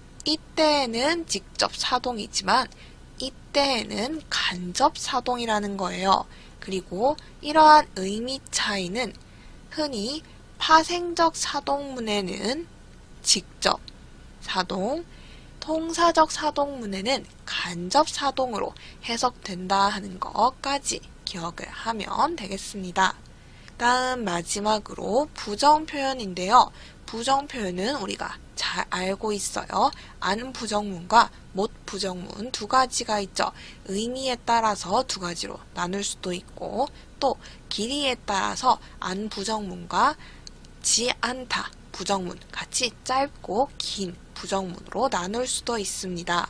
이때에는 직접 사동이지만 이때에는 간접 사동이라는 거예요. 그리고 이러한 의미 차이는 흔히 파생적 사동문에는 직접 사동, 통사적 사동문에는 간접 사동으로 해석된다 하는 것까지 기억을 하면 되겠습니다. 다음 마지막으로 부정 표현인데요. 부정 표현은 우리가 잘 알고 있어요. 안 부정문과 못 부정문 두 가지가 있죠. 의미에 따라서 두 가지로 나눌 수도 있고 또 길이에 따라서 안 부정문과 지 않다 부정문 같이 짧고 긴 부정문으로 나눌 수도 있습니다.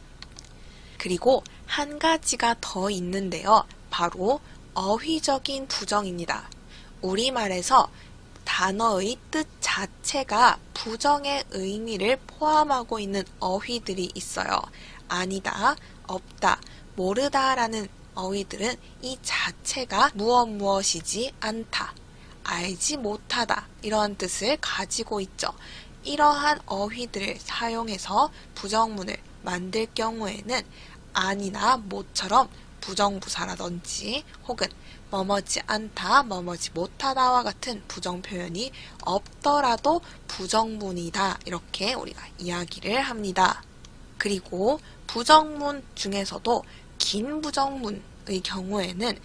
그리고 한 가지가 더 있는데요. 바로 어휘적인 부정입니다. 우리말에서 단어의 뜻 자체가 부정의 의미를 포함하고 있는 어휘들이 있어요. 아니다, 없다, 모르다 라는 어휘들은 이 자체가 무엇 무엇이지 않다, 알지 못하다 이러한 뜻을 가지고 있죠. 이러한 어휘들을 사용해서 부정문을 만들 경우에는 아니나 못처럼 부정부사라든지 혹은 뭐뭐지 않다, 뭐뭐지 못하다와 같은 부정 표현이 없더라도 부정문이다 이렇게 우리가 이야기를 합니다. 그리고 부정문 중에서도 긴 부정문의 경우에는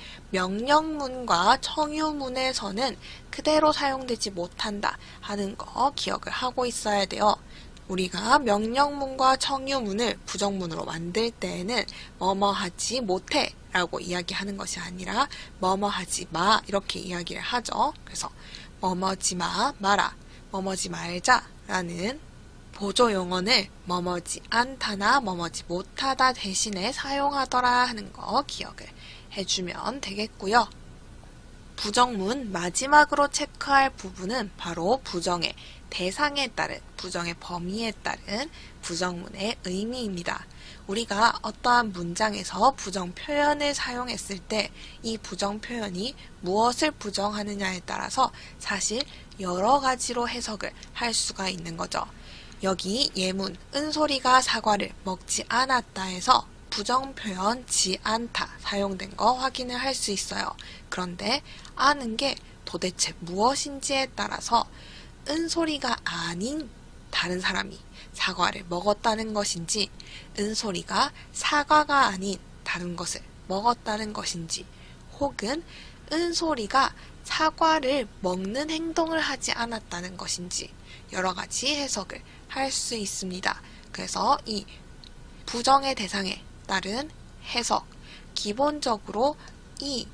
명령문과 청유문에서는 그대로 사용되지 못한다 하는 거 기억을 하고 있어야 돼요. 우리가 명령문과 청유문을 부정문으로 만들 때에는 뭐뭐 하지 못해 라고 이야기하는 것이 아니라 뭐뭐 하지 마 이렇게 이야기를 하죠. 그래서 뭐뭐지 마, 마라, 뭐뭐지 말자 라는 보조 용어를 뭐뭐지 않다나 뭐뭐지 못하다 대신에 사용하더라 하는 거 기억을 해주면 되겠고요. 부정문 마지막으로 체크할 부분은 바로 부정의 대상에 따른, 부정의 범위에 따른 부정문의 의미입니다. 우리가 어떠한 문장에서 부정 표현을 사용했을 때 이 부정 표현이 무엇을 부정하느냐에 따라서 사실 여러 가지로 해석을 할 수가 있는 거죠. 여기 예문, 은솔이가 사과를 먹지 않았다 해서 부정 표현 지 않다 사용된 거 확인을 할 수 있어요. 그런데 아는 게 도대체 무엇인지에 따라서 은솔이가 아닌 다른 사람이 사과를 먹었다는 것인지, 은솔이가 사과가 아닌 다른 것을 먹었다는 것인지, 혹은 은솔이가 사과를 먹는 행동을 하지 않았다는 것인지 여러 가지 해석을 할 수 있습니다. 그래서 이 부정의 대상에 따른 해석, 기본적으로 이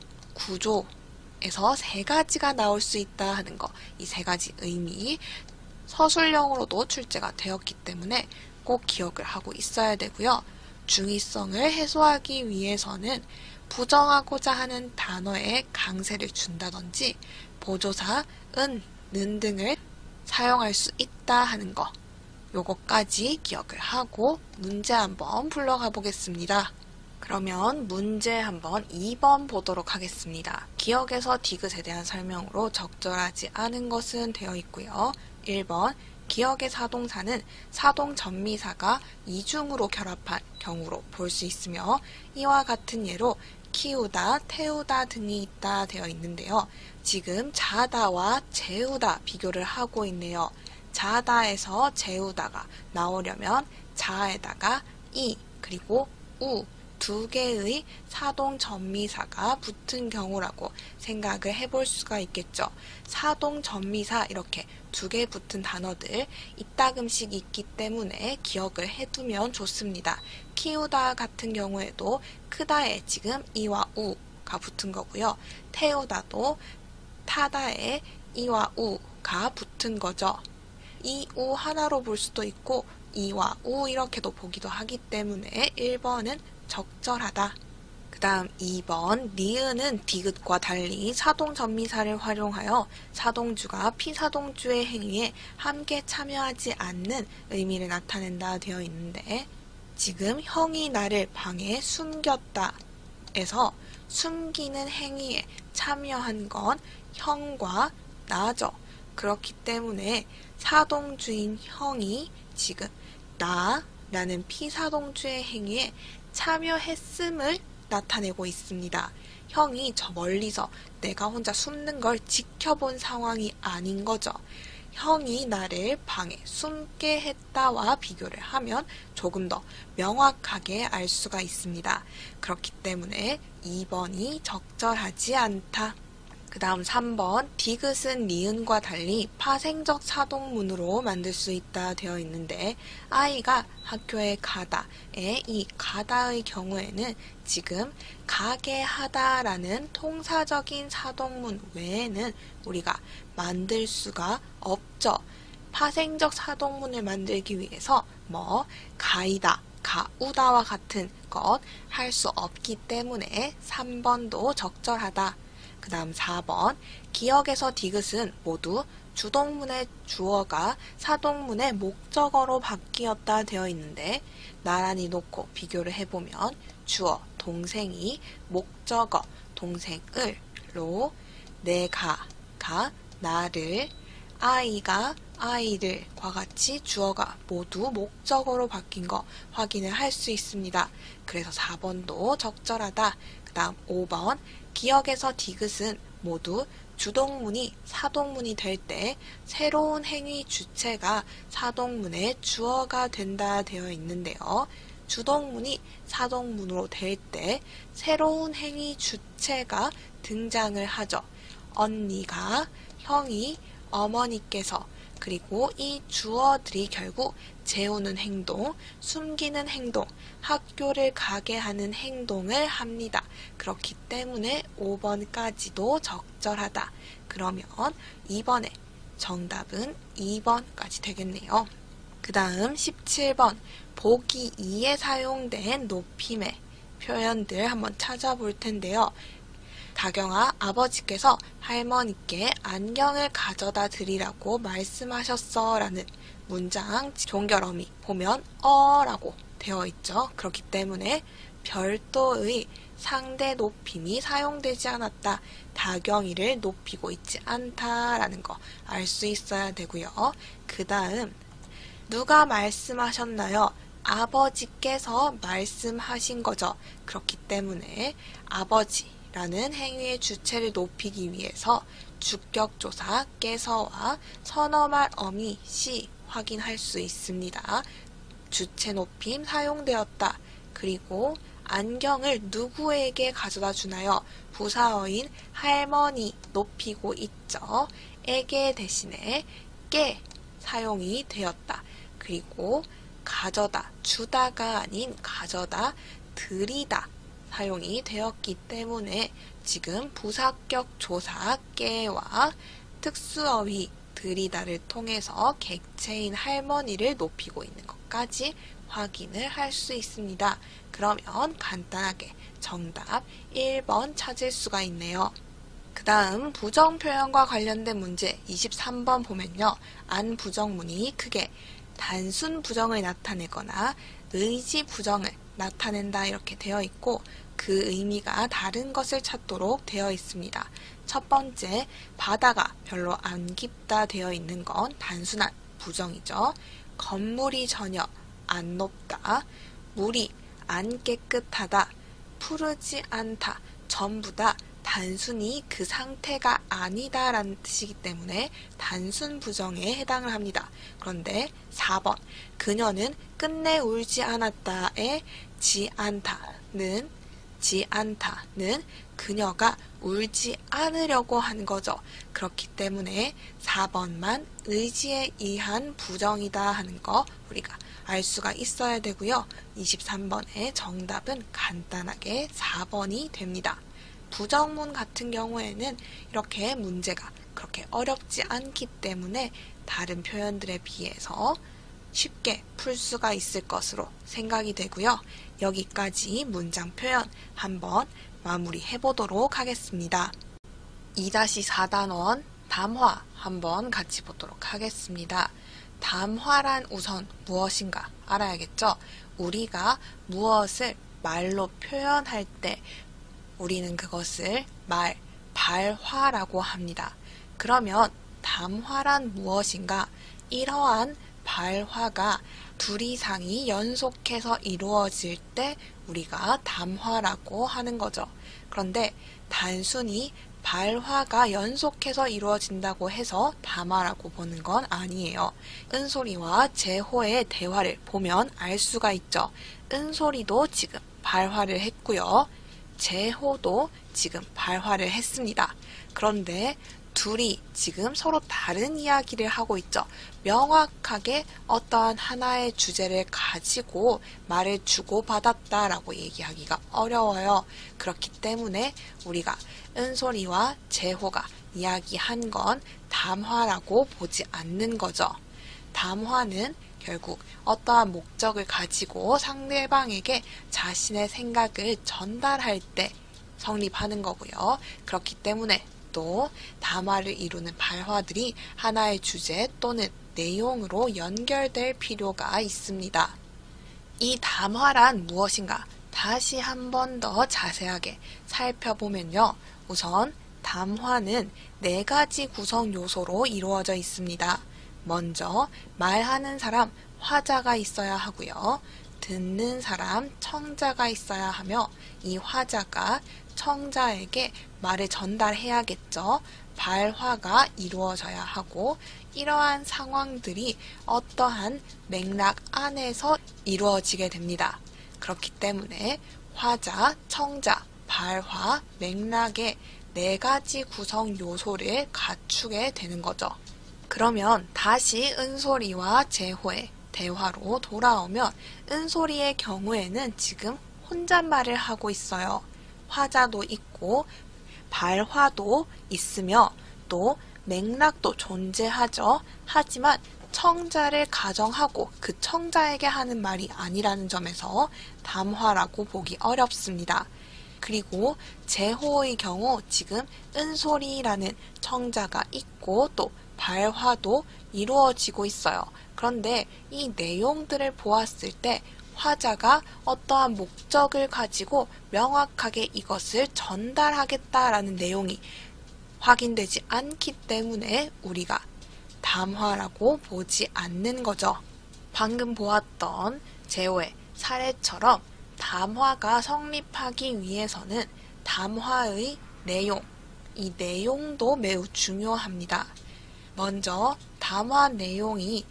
구조에서 세 가지가 나올 수 있다 하는 거, 이 세 가지 의미 서술형으로도 출제가 되었기 때문에 꼭 기억을 하고 있어야 되고요. 중의성을 해소하기 위해서는 부정하고자 하는 단어에 강세를 준다든지 보조사 은, 는 등을 사용할 수 있다 하는 거, 요것까지 기억을 하고 문제 한번 풀러가 보겠습니다. 그러면 문제 한번 이 번 보도록 하겠습니다. 기억에서 디귿에 대한 설명으로 적절하지 않은 것은 되어 있고요. 일 번 기억의 사동사는 사동 전미사가 이중으로 결합한 경우로 볼 수 있으며 이와 같은 예로 키우다, 태우다 등이 있다 되어 있는데요. 지금 자다와 재우다 비교를 하고 있네요. 자다에서 재우다가 나오려면 자에다가 이 그리고 우 두 개의 사동 전미사가 붙은 경우라고 생각을 해볼 수가 있겠죠. 사동 전미사 이렇게 두 개 붙은 단어들 이따금씩 있기 때문에 기억을 해두면 좋습니다. 키우다 같은 경우에도 크다에 지금 이와 우가 붙은 거고요. 태우다도 타다에 이와 우가 붙은 거죠. 이, 우 하나로 볼 수도 있고 이와 우 이렇게도 보기도 하기 때문에 일 번은 적절하다. 그 다음 이 번 니은은 디귿과 달리 사동 전미사를 활용하여 사동주가 피사동주의 행위에 함께 참여하지 않는 의미를 나타낸다 되어 있는데, 지금 형이 나를 방에 숨겼다 에서 숨기는 행위에 참여한 건 형과 나죠. 그렇기 때문에 사동주인 형이 지금 나라는 피사동주의 행위에 참여했음을 나타내고 있습니다. 형이 저 멀리서 내가 혼자 숨는 걸 지켜본 상황이 아닌 거죠. 형이 나를 방에 숨게 했다와 비교를 하면 조금 더 명확하게 알 수가 있습니다. 그렇기 때문에 이 번이 적절하지 않다. 그 다음 삼 번 디귿은 니은과 달리 파생적 사동문으로 만들 수 있다 되어 있는데, 아이가 학교에 가다의 이 가다의 경우에는 지금 가게 하다라는 통사적인 사동문 외에는 우리가 만들 수가 없죠. 파생적 사동문을 만들기 위해서 뭐 가이다, 가우다와 같은 것 할 수 없기 때문에 삼 번도 적절하다. 그 다음 사 번 기억에서 디귿은 모두 주동문의 주어가 사동문의 목적어로 바뀌었다 되어 있는데, 나란히 놓고 비교를 해보면 주어 동생이 목적어 동생을로, 내가 가 나를, 아이가 아이를 과 같이 주어가 모두 목적어로 바뀐 거 확인을 할 수 있습니다. 그래서 사 번도 적절하다. 그 다음 오 번 기억에서 디귿은 모두 주동문이 사동문이 될 때 새로운 행위 주체가 사동문의 주어가 된다 되어 있는데요. 주동문이 사동문으로 될 때 새로운 행위 주체가 등장을 하죠. 언니가, 형이, 어머니께서, 그리고 이 주어들이 결국 재우는 행동, 숨기는 행동, 학교를 가게 하는 행동을 합니다. 그렇기 때문에 오 번까지도 적절하다. 그러면 이 번의 정답은 이 번까지 되겠네요. 그 다음 십칠 번 보기 이에 사용된 높임의 표현들 한번 찾아볼 텐데요. 다경아, 아버지께서 할머니께 안경을 가져다 드리라고 말씀하셨어 라는 문장 종결어미 보면 어 라고 되어 있죠. 그렇기 때문에 별도의 상대 높임이 사용되지 않았다. 다경이를 높이고 있지 않다라는 거 알 수 있어야 되고요. 그 다음 누가 말씀하셨나요? 아버지께서 말씀하신 거죠. 그렇기 때문에 아버지라는 행위의 주체를 높이기 위해서 주격조사 께서와 서너말 어미 시 확인할 수 있습니다. 주체 높임 사용되었다. 그리고 안경을 누구에게 가져다 주나요? 부사어인 할머니 높이고 있죠. 에게 대신에 께 사용이 되었다. 그리고 가져다 주다가 아닌 가져다 드리다 사용이 되었기 때문에 지금 부사격 조사 께와 특수어휘 드리다를 통해서 객체인 할머니를 높이고 있는 것까지 확인을 할 수 있습니다. 그러면 간단하게 정답 일 번 찾을 수가 있네요. 그 다음 부정표현과 관련된 문제 이십삼 번 보면요. 안 부정문이 크게 단순 부정을 나타내거나 의지 부정을 나타낸다 이렇게 되어 있고 그 의미가 다른 것을 찾도록 되어 있습니다. 첫 번째, 바다가 별로 안 깊다 되어 있는 건 단순한 부정이죠. 건물이 전혀 안 높다, 물이 안 깨끗하다, 푸르지 않다, 전부 다 단순히 그 상태가 아니다 라는 뜻이기 때문에 단순 부정에 해당을 합니다. 그런데 사 번 그녀는 끝내 울지 않았다에 지 않다는 지 않다는 그녀가 울지 않으려고 한 거죠. 그렇기 때문에 사 번만 의지에 의한 부정이다 하는 거 우리가 알 수가 있어야 되고요. 이십삼 번의 정답은 간단하게 사 번이 됩니다. 부정문 같은 경우에는 이렇게 문제가 그렇게 어렵지 않기 때문에 다른 표현들에 비해서 쉽게 풀 수가 있을 것으로 생각이 되고요. 여기까지 문장 표현 한번 마무리해 보도록 하겠습니다. 이 사 단원 담화 한번 같이 보도록 하겠습니다. 담화란 우선 무엇인가 알아야겠죠? 우리가 무엇을 말로 표현할 때 우리는 그것을 말, 발화라고 합니다. 그러면 담화란 무엇인가? 이러한 발화가 둘 이상이 연속해서 이루어질 때 우리가 담화라고 하는 거죠. 그런데 단순히 발화가 연속해서 이루어진다고 해서 담화라고 보는 건 아니에요. 은솔이와 재호의 대화를 보면 알 수가 있죠. 은솔이도 지금 발화를 했고요. 재호도 지금 발화를 했습니다. 그런데 둘이 지금 서로 다른 이야기를 하고 있죠. 명확하게 어떠한 하나의 주제를 가지고 말을 주고받았다라고 얘기하기가 어려워요. 그렇기 때문에 우리가 은솔이와 재호가 이야기한 건 담화라고 보지 않는 거죠. 담화는 결국 어떠한 목적을 가지고 상대방에게 자신의 생각을 전달할 때 성립하는 거고요. 그렇기 때문에 또 담화를 이루는 발화들이 하나의 주제 또는 내용으로 연결될 필요가 있습니다. 이 담화란 무엇인가? 다시 한 번 더 자세하게 살펴보면요. 우선 담화는 네 가지 구성 요소로 이루어져 있습니다. 먼저 말하는 사람 화자가 있어야 하고요. 듣는 사람 청자가 있어야 하며 이 화자가 청자에게 말을 전달해야겠죠. 발화가 이루어져야 하고 이러한 상황들이 어떠한 맥락 안에서 이루어지게 됩니다. 그렇기 때문에 화자, 청자, 발화, 맥락의 네 가지 구성 요소를 갖추게 되는 거죠. 그러면 다시 은솔이와 재호의 대화로 돌아오면 은솔이의 경우에는 지금 혼잣말을 하고 있어요. 화자도 있고 발화도 있으며 또 맥락도 존재하죠. 하지만 청자를 가정하고 그 청자에게 하는 말이 아니라는 점에서 담화라고 보기 어렵습니다. 그리고 제호의 경우 지금 은솔이라는 청자가 있고 또 발화도 이루어지고 있어요. 그런데 이 내용들을 보았을 때 화자가 어떠한 목적을 가지고 명확하게 이것을 전달하겠다라는 내용이 확인되지 않기 때문에 우리가 담화라고 보지 않는 거죠. 방금 보았던 제호의 사례처럼 담화가 성립하기 위해서는 담화의 내용, 이 내용도 매우 중요합니다. 먼저 담화 내용이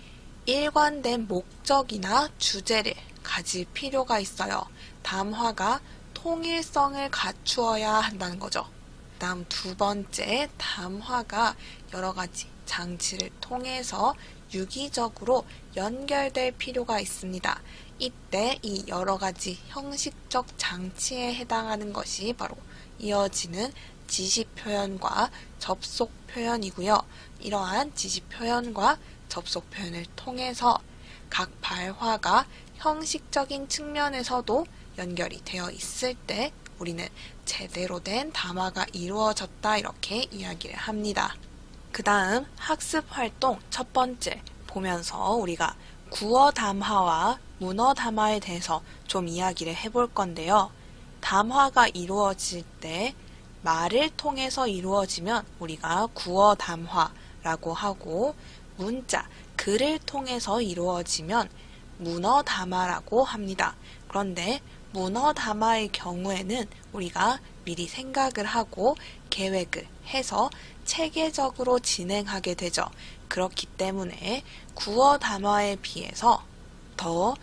일관된 목적이나 주제를 가질 필요가 있어요. 담화가 통일성을 갖추어야 한다는 거죠. 다음 두 번째, 담화가 여러 가지 장치를 통해서 유기적으로 연결될 필요가 있습니다. 이때 이 여러 가지 형식적 장치에 해당하는 것이 바로 이어지는 지시 표현과 접속 표현이고요. 이러한 지시 표현과 접속 표현을 통해서 각 발화가 형식적인 측면에서도 연결이 되어 있을 때 우리는 제대로 된 담화가 이루어졌다 이렇게 이야기를 합니다. 그 다음 학습 활동 첫 번째 보면서 우리가 구어 담화와 문어 담화에 대해서 좀 이야기를 해볼 건데요. 담화가 이루어질 때 말을 통해서 이루어지면 우리가 구어 담화라고 하고 문자, 글을 통해서 이루어지면 문어 담화라고 합니다. 그런데 문어 담화의 경우에는 우리가 미리 생각을 하고 계획을 해서 체계적으로 진행하게 되죠. 그렇기 때문에 구어 담화에 비해서 더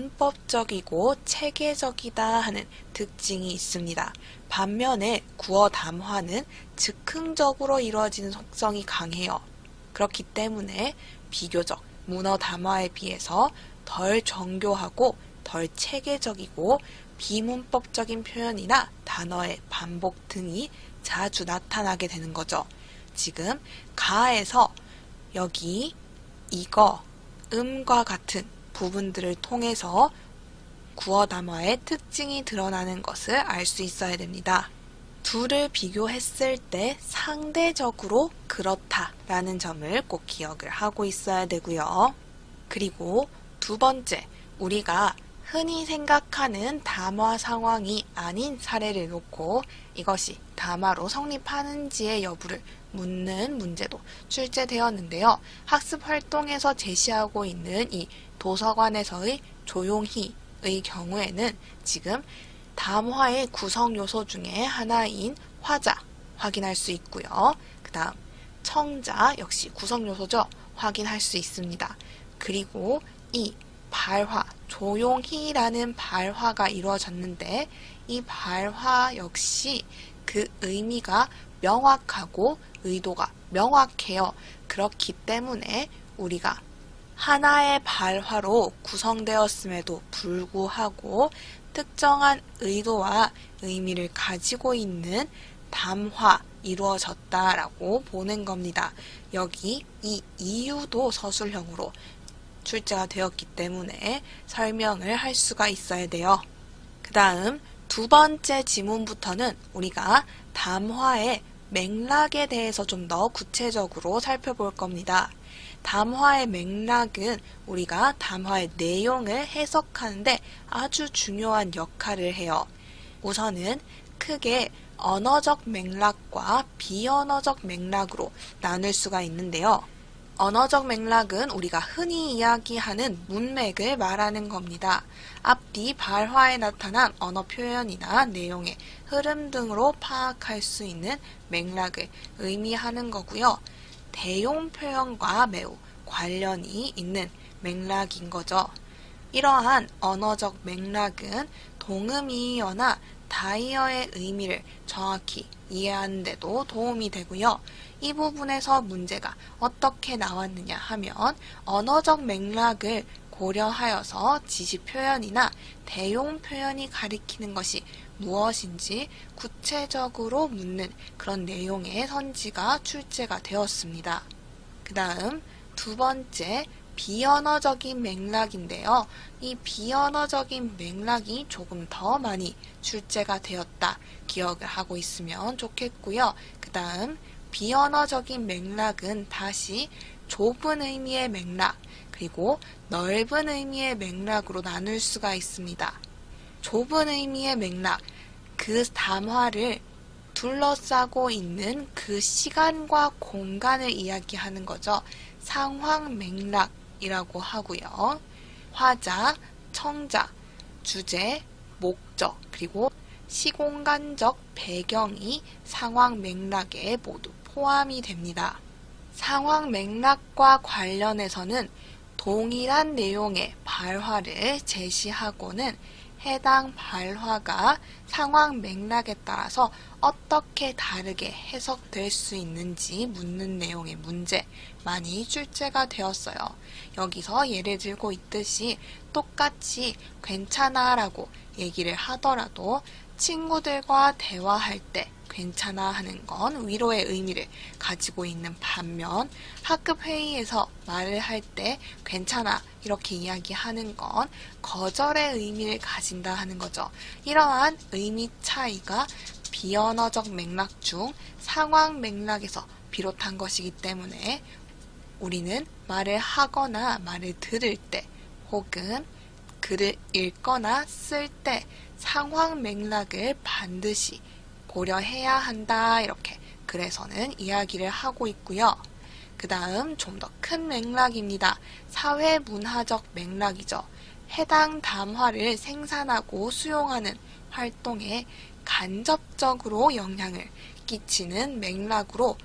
문법적이고 체계적이다 하는 특징이 있습니다. 반면에 구어 담화는 즉흥적으로 이루어지는 속성이 강해요. 그렇기 때문에 비교적 문어 담화에 비해서 덜 정교하고 덜 체계적이고 비문법적인 표현이나 단어의 반복 등이 자주 나타나게 되는 거죠. 지금 가에서 여기, 이거, 음과 같은 부분들을 통해서 구어 담화의 특징이 드러나는 것을 알 수 있어야 됩니다. 둘을 비교했을 때 상대적으로 그렇다라는 점을 꼭 기억을 하고 있어야 되고요. 그리고 두 번째, 우리가 흔히 생각하는 담화 상황이 아닌 사례를 놓고 이것이 담화로 성립하는지의 여부를 묻는 문제도 출제되었는데요. 학습 활동에서 제시하고 있는 이 도서관에서의 조용히의 경우에는 지금 담화의 구성 요소 중에 하나인 화자 확인할 수 있고요. 그 다음 청자 역시 구성 요소죠. 확인할 수 있습니다. 그리고 이 발화, 조용히라는 발화가 이루어졌는데 이 발화 역시 그 의미가 명확하고 의도가 명확해요. 그렇기 때문에 우리가 하나의 발화로 구성되었음에도 불구하고 특정한 의도와 의미를 가지고 있는 담화 이루어졌다라고 보는 겁니다. 여기 이 이유도 서술형으로 출제가 되었기 때문에 설명을 할 수가 있어야 돼요. 그 다음 두 번째 지문부터는 우리가 담화의 맥락에 대해서 좀 더 구체적으로 살펴볼 겁니다. 담화의 맥락은 우리가 담화의 내용을 해석하는데 아주 중요한 역할을 해요. 우선은 크게 언어적 맥락과 비언어적 맥락으로 나눌 수가 있는데요. 언어적 맥락은 우리가 흔히 이야기하는 문맥을 말하는 겁니다. 앞뒤 발화에 나타난 언어 표현이나 내용의 흐름 등으로 파악할 수 있는 맥락을 의미하는 거고요. 대용 표현과 매우 관련이 있는 맥락인 거죠. 이러한 언어적 맥락은 동음이어나 다이어의 의미를 정확히 이해하는 데도 도움이 되고요. 이 부분에서 문제가 어떻게 나왔느냐 하면 언어적 맥락을 고려하여서 지시 표현이나 대용 표현이 가리키는 것이 무엇인지 구체적으로 묻는 그런 내용의 선지가 출제가 되었습니다. 그 다음 두 번째 비언어적인 맥락인데요. 이 비언어적인 맥락이 조금 더 많이 출제가 되었다 기억을 하고 있으면 좋겠고요. 그 다음 비언어적인 맥락은 다시 좁은 의미의 맥락 그리고 넓은 의미의 맥락으로 나눌 수가 있습니다. 좁은 의미의 맥락, 그 담화를 둘러싸고 있는 그 시간과 공간을 이야기하는 거죠. 상황 맥락이라고 하고요. 화자, 청자, 주제, 목적, 그리고 시공간적 배경이 상황 맥락에 모두 포함이 됩니다. 상황 맥락과 관련해서는 동일한 내용의 발화를 제시하고는 해당 발화가 상황 맥락에 따라서 어떻게 다르게 해석될 수 있는지 묻는 내용의 문제 많이 출제가 되었어요. 여기서 예를 들고 있듯이 똑같이 괜찮아 라고 얘기를 하더라도 친구들과 대화할 때 괜찮아 하는 건 위로의 의미를 가지고 있는 반면 학급 회의에서 말을 할 때 괜찮아 이렇게 이야기하는 건 거절의 의미를 가진다 하는 거죠. 이러한 의미 차이가 비언어적 맥락 중 상황 맥락에서 비롯한 것이기 때문에 우리는 말을 하거나 말을 들을 때 혹은 글을 읽거나 쓸 때 상황 맥락을 반드시 고려해야 한다 이렇게 그래서는 이야기를 하고 있고요. 그 다음 좀 더 큰 맥락입니다. 사회문화적 맥락이죠. 해당 담화를 생산하고 수용하는 활동에 간접적으로 영향을 끼치는 맥락으로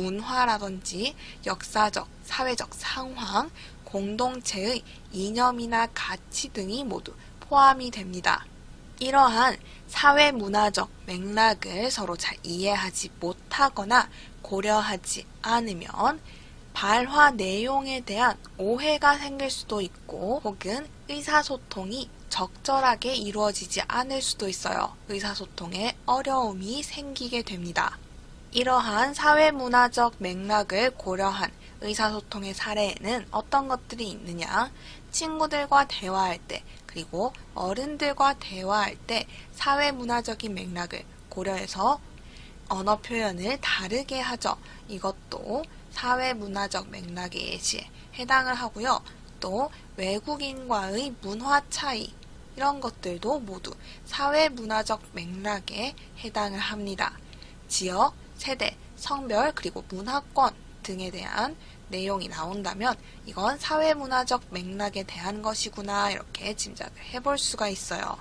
문화라든지 역사적, 사회적 상황, 공동체의 이념이나 가치 등이 모두 포함이 됩니다. 이러한 사회문화적 맥락을 서로 잘 이해하지 못하거나 고려하지 않으면 발화 내용에 대한 오해가 생길 수도 있고 혹은 의사소통이 적절하게 이루어지지 않을 수도 있어요. 의사소통에 어려움이 생기게 됩니다. 이러한 사회문화적 맥락을 고려한 의사소통의 사례에는 어떤 것들이 있느냐? 친구들과 대화할 때 그리고 어른들과 대화할 때 사회문화적인 맥락을 고려해서 언어 표현을 다르게 하죠. 이것도 사회문화적 맥락의 예시에 해당을 하고요. 또 외국인과의 문화 차이 이런 것들도 모두 사회문화적 맥락에 해당을 합니다. 지역, 세대, 성별 그리고 문화권 등에 대한 내용이 나온다면 이건 사회문화적 맥락에 대한 것이구나 이렇게 짐작을 해볼 수가 있어요.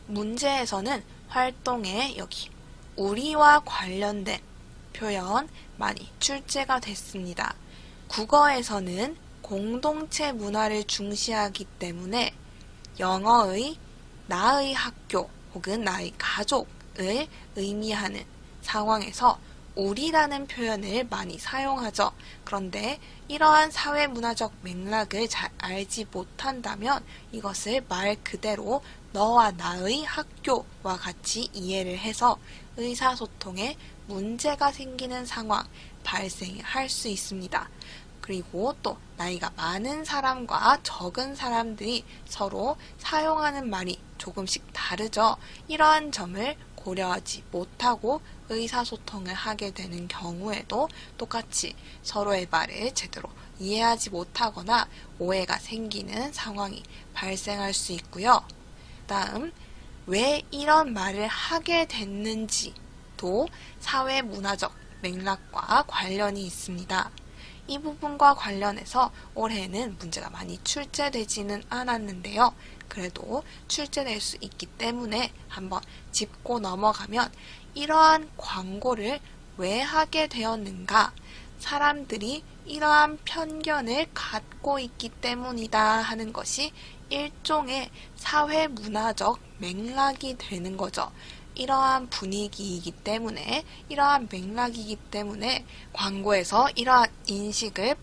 문제에서는 활동에 여기 우리와 관련된 표현 많이 출제가 됐습니다. 국어에서는 공동체 문화를 중시하기 때문에 영어의 나의 학교 혹은 나의 가족을 의미하는 상황에서 우리라는 표현을 많이 사용하죠. 그런데 이러한 사회문화적 맥락을 잘 알지 못한다면 이것을 말 그대로 너와 나의 학교와 같이 이해를 해서 의사소통에 문제가 생기는 상황 발생할 수 있습니다. 그리고 또 나이가 많은 사람과 적은 사람들이 서로 사용하는 말이 조금씩 다르죠. 이러한 점을 고려하지 못하고 의사소통을 하게 되는 경우에도 똑같이 서로의 말을 제대로 이해하지 못하거나 오해가 생기는 상황이 발생할 수 있고요. 다음, 왜 이런 말을 하게 됐는지도 사회문화적 맥락과 관련이 있습니다. 이 부분과 관련해서 올해는 문제가 많이 출제되지는 않았는데요. 그래도 출제될 수 있기 때문에 한번 짚고 넘어가면 이러한 광고를 왜 하게 되었는가? 사람들이 이러한 편견을 갖고 있기 때문이다 하는 것이 일종의 사회문화적 맥락이 되는 거죠. 이러한 분위기이기 때문에 이러한 맥락이기 때문에 광고에서 이러한 인식을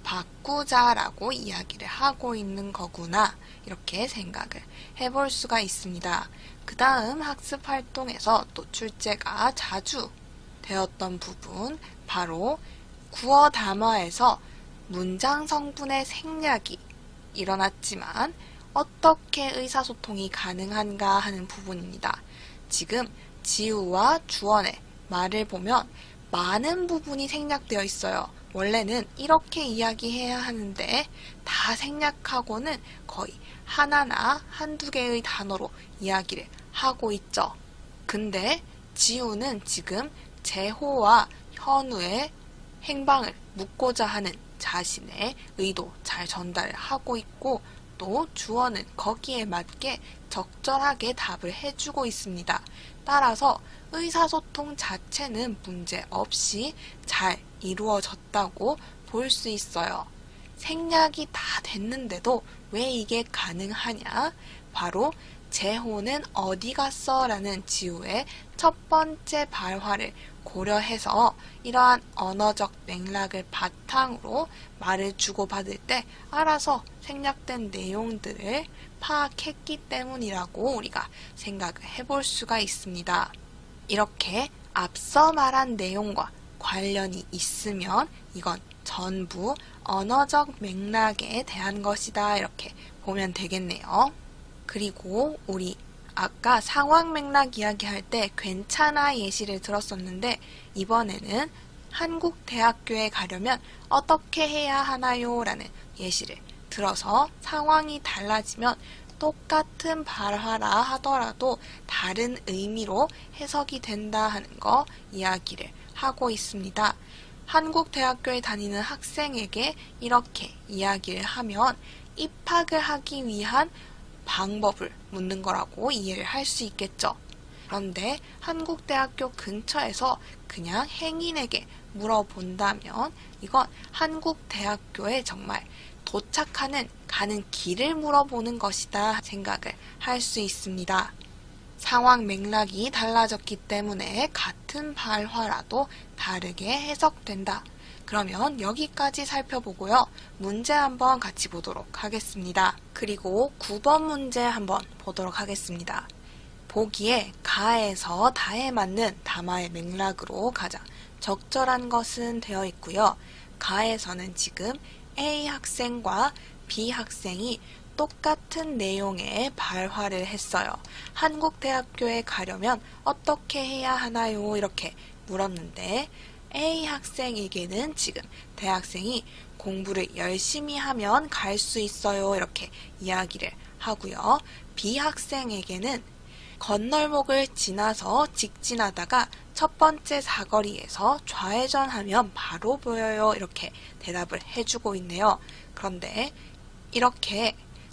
바꾸자라고 이야기를 하고 있는 거구나 이렇게 생각을 해볼 수가 있습니다. 그 다음 학습 활동에서 또 출제가 자주 되었던 부분 바로 구어 담화에서 문장 성분의 생략이 일어났지만 어떻게 의사소통이 가능한가 하는 부분입니다. 지금 지우와 주원의 말을 보면 많은 부분이 생략되어 있어요. 원래는 이렇게 이야기해야 하는데 다 생략하고는 거의 하나나 한두 개의 단어로 이야기를 하고 있죠. 근데 지우는 지금 재호와 현우의 행방을 묻고자 하는 자신의 의도 잘 전달을 하고 있고, 또 주어는 거기에 맞게 적절하게 답을 해주고 있습니다. 따라서 의사소통 자체는 문제 없이 잘 이루어졌다고 볼 수 있어요. 생략이 다 됐는데도 왜 이게 가능하냐? 바로 재호는 어디 갔어? 라는 지우의 첫 번째 발화를 고려해서 이러한 언어적 맥락을 바탕으로 말을 주고받을 때 알아서 생략된 내용들을 파악했기 때문이라고 우리가 생각을 해볼 수가 있습니다. 이렇게 앞서 말한 내용과 관련이 있으면 이건 전부 언어적 맥락에 대한 것이다, 이렇게 보면 되겠네요. 그리고 우리 아까 상황 맥락 이야기할 때 괜찮아 예시를 들었었는데, 이번에는 한국 대학교에 가려면 어떻게 해야 하나요? 라는 예시를 들어서 상황이 달라지면 똑같은 발화라 하더라도 다른 의미로 해석이 된다 하는 거 이야기를 하고 있습니다. 한국 대학교에 다니는 학생에게 이렇게 이야기를 하면 입학을 하기 위한 방법을 묻는 거라고 이해를 할 수 있겠죠. 그런데 한국대학교 근처에서 그냥 행인에게 물어본다면 이건 한국대학교에 정말 도착하는 가는 길을 물어보는 것이다 생각을 할 수 있습니다. 상황 맥락이 달라졌기 때문에 같은 발화라도 다르게 해석된다. 그러면 여기까지 살펴보고요. 문제 한번 같이 보도록 하겠습니다. 그리고 구 번 문제 한번 보도록 하겠습니다. 보기에 가에서 다에 맞는 담화의 맥락으로 가장 적절한 것은 되어 있고요. 가에서는 지금 A 학생과 B 학생이 똑같은 내용의 발화를 했어요. 한국대학교에 가려면 어떻게 해야 하나요? 이렇게 물었는데 A 학생에게는 지금 대학생이 공부를 열심히 하면 갈 수 있어요, 이렇게 이야기를 하고요. B 학생에게는 건널목을 지나서 직진하다가 첫 번째 사거리에서 좌회전하면 바로 보여요, 이렇게 대답을 해주고 있네요. 그런데 이렇게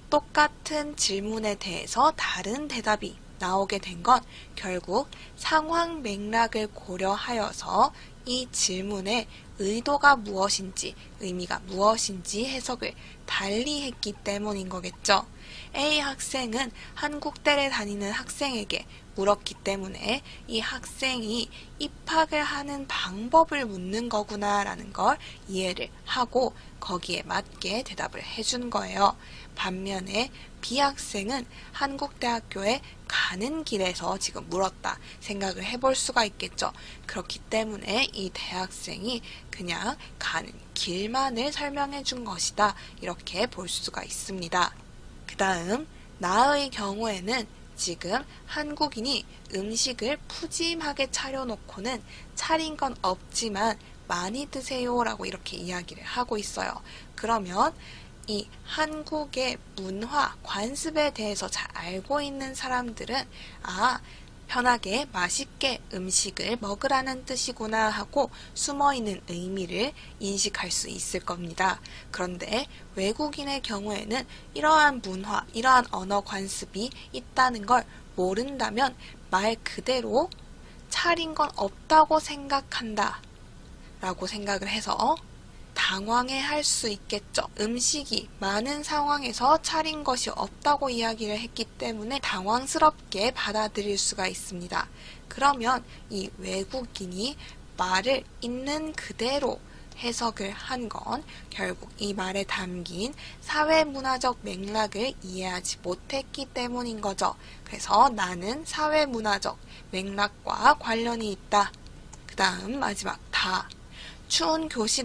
똑같은 질문에 대해서 다른 대답이 나오게 된 건 결국 상황 맥락을 고려하여서 이 질문의 의도가 무엇인지, 의미가 무엇인지 해석을 달리 했기 때문인 거겠죠. A 학생은 한국대를 다니는 학생에게 물었기 때문에 이 학생이 입학을 하는 방법을 묻는 거구나 라는 걸 이해를 하고 거기에 맞게 대답을 해준 거예요. 반면에 B 학생은 한국대학교에 가는 길에서 지금 물었다 생각을 해볼 수가 있겠죠. 그렇기 때문에 이 대학생이 그냥 가는 길만을 설명해 준 것이다, 이렇게 볼 수가 있습니다. 그 다음 나의 경우에는 지금 한국인이 음식을 푸짐하게 차려놓고는 차린 건 없지만 많이 드세요 라고 이렇게 이야기를 하고 있어요. 그러면 이 한국의 문화, 관습에 대해서 잘 알고 있는 사람들은 아, 편하게 맛있게 음식을 먹으라는 뜻이구나 하고 숨어있는 의미를 인식할 수 있을 겁니다. 그런데 외국인의 경우에는 이러한 문화, 이러한 언어 관습이 있다는 걸 모른다면 말 그대로 차린 건 없다고 생각한다 라고 생각을 해서 당황해 할 수 있겠죠. 음식이 많은 상황에서 차린 것이 없다고 이야기를 했기 때문에 당황스럽게 받아들일 수가 있습니다. 그러면 이 외국인이 말을 있는 그대로 해석을 한 건 결국 이 말에 담긴 사회문화적 맥락을 이해하지 못했기 때문인 거죠. 그래서 나는 사회문화적 맥락과 관련이 있다. 그 다음 마지막 다. 추운 교실에서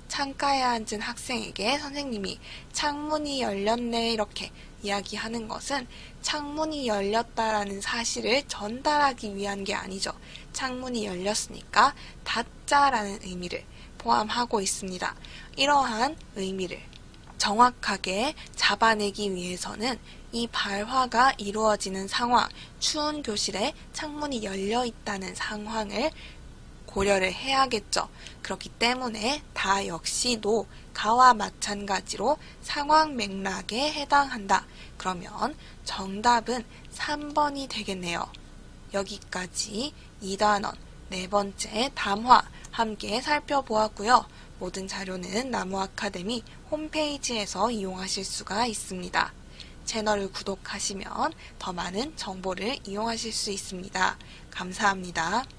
창가에 앉은 학생에게 선생님이 창문이 열렸네 이렇게 이야기하는 것은 창문이 열렸다라는 사실을 전달하기 위한 게 아니죠. 창문이 열렸으니까 닫자라는 의미를 포함하고 있습니다. 이러한 의미를 정확하게 잡아내기 위해서는 이 발화가 이루어지는 상황, 추운 교실에 창문이 열려 있다는 상황을 고려를 해야겠죠. 그렇기 때문에 다 역시도 가와 마찬가지로 상황 맥락에 해당한다. 그러면 정답은 삼 번이 되겠네요. 여기까지 이 단원 네 번째 담화 함께 살펴보았고요. 모든 자료는 나무 아카데미 홈페이지에서 이용하실 수가 있습니다. 채널을 구독하시면 더 많은 정보를 이용하실 수 있습니다. 감사합니다.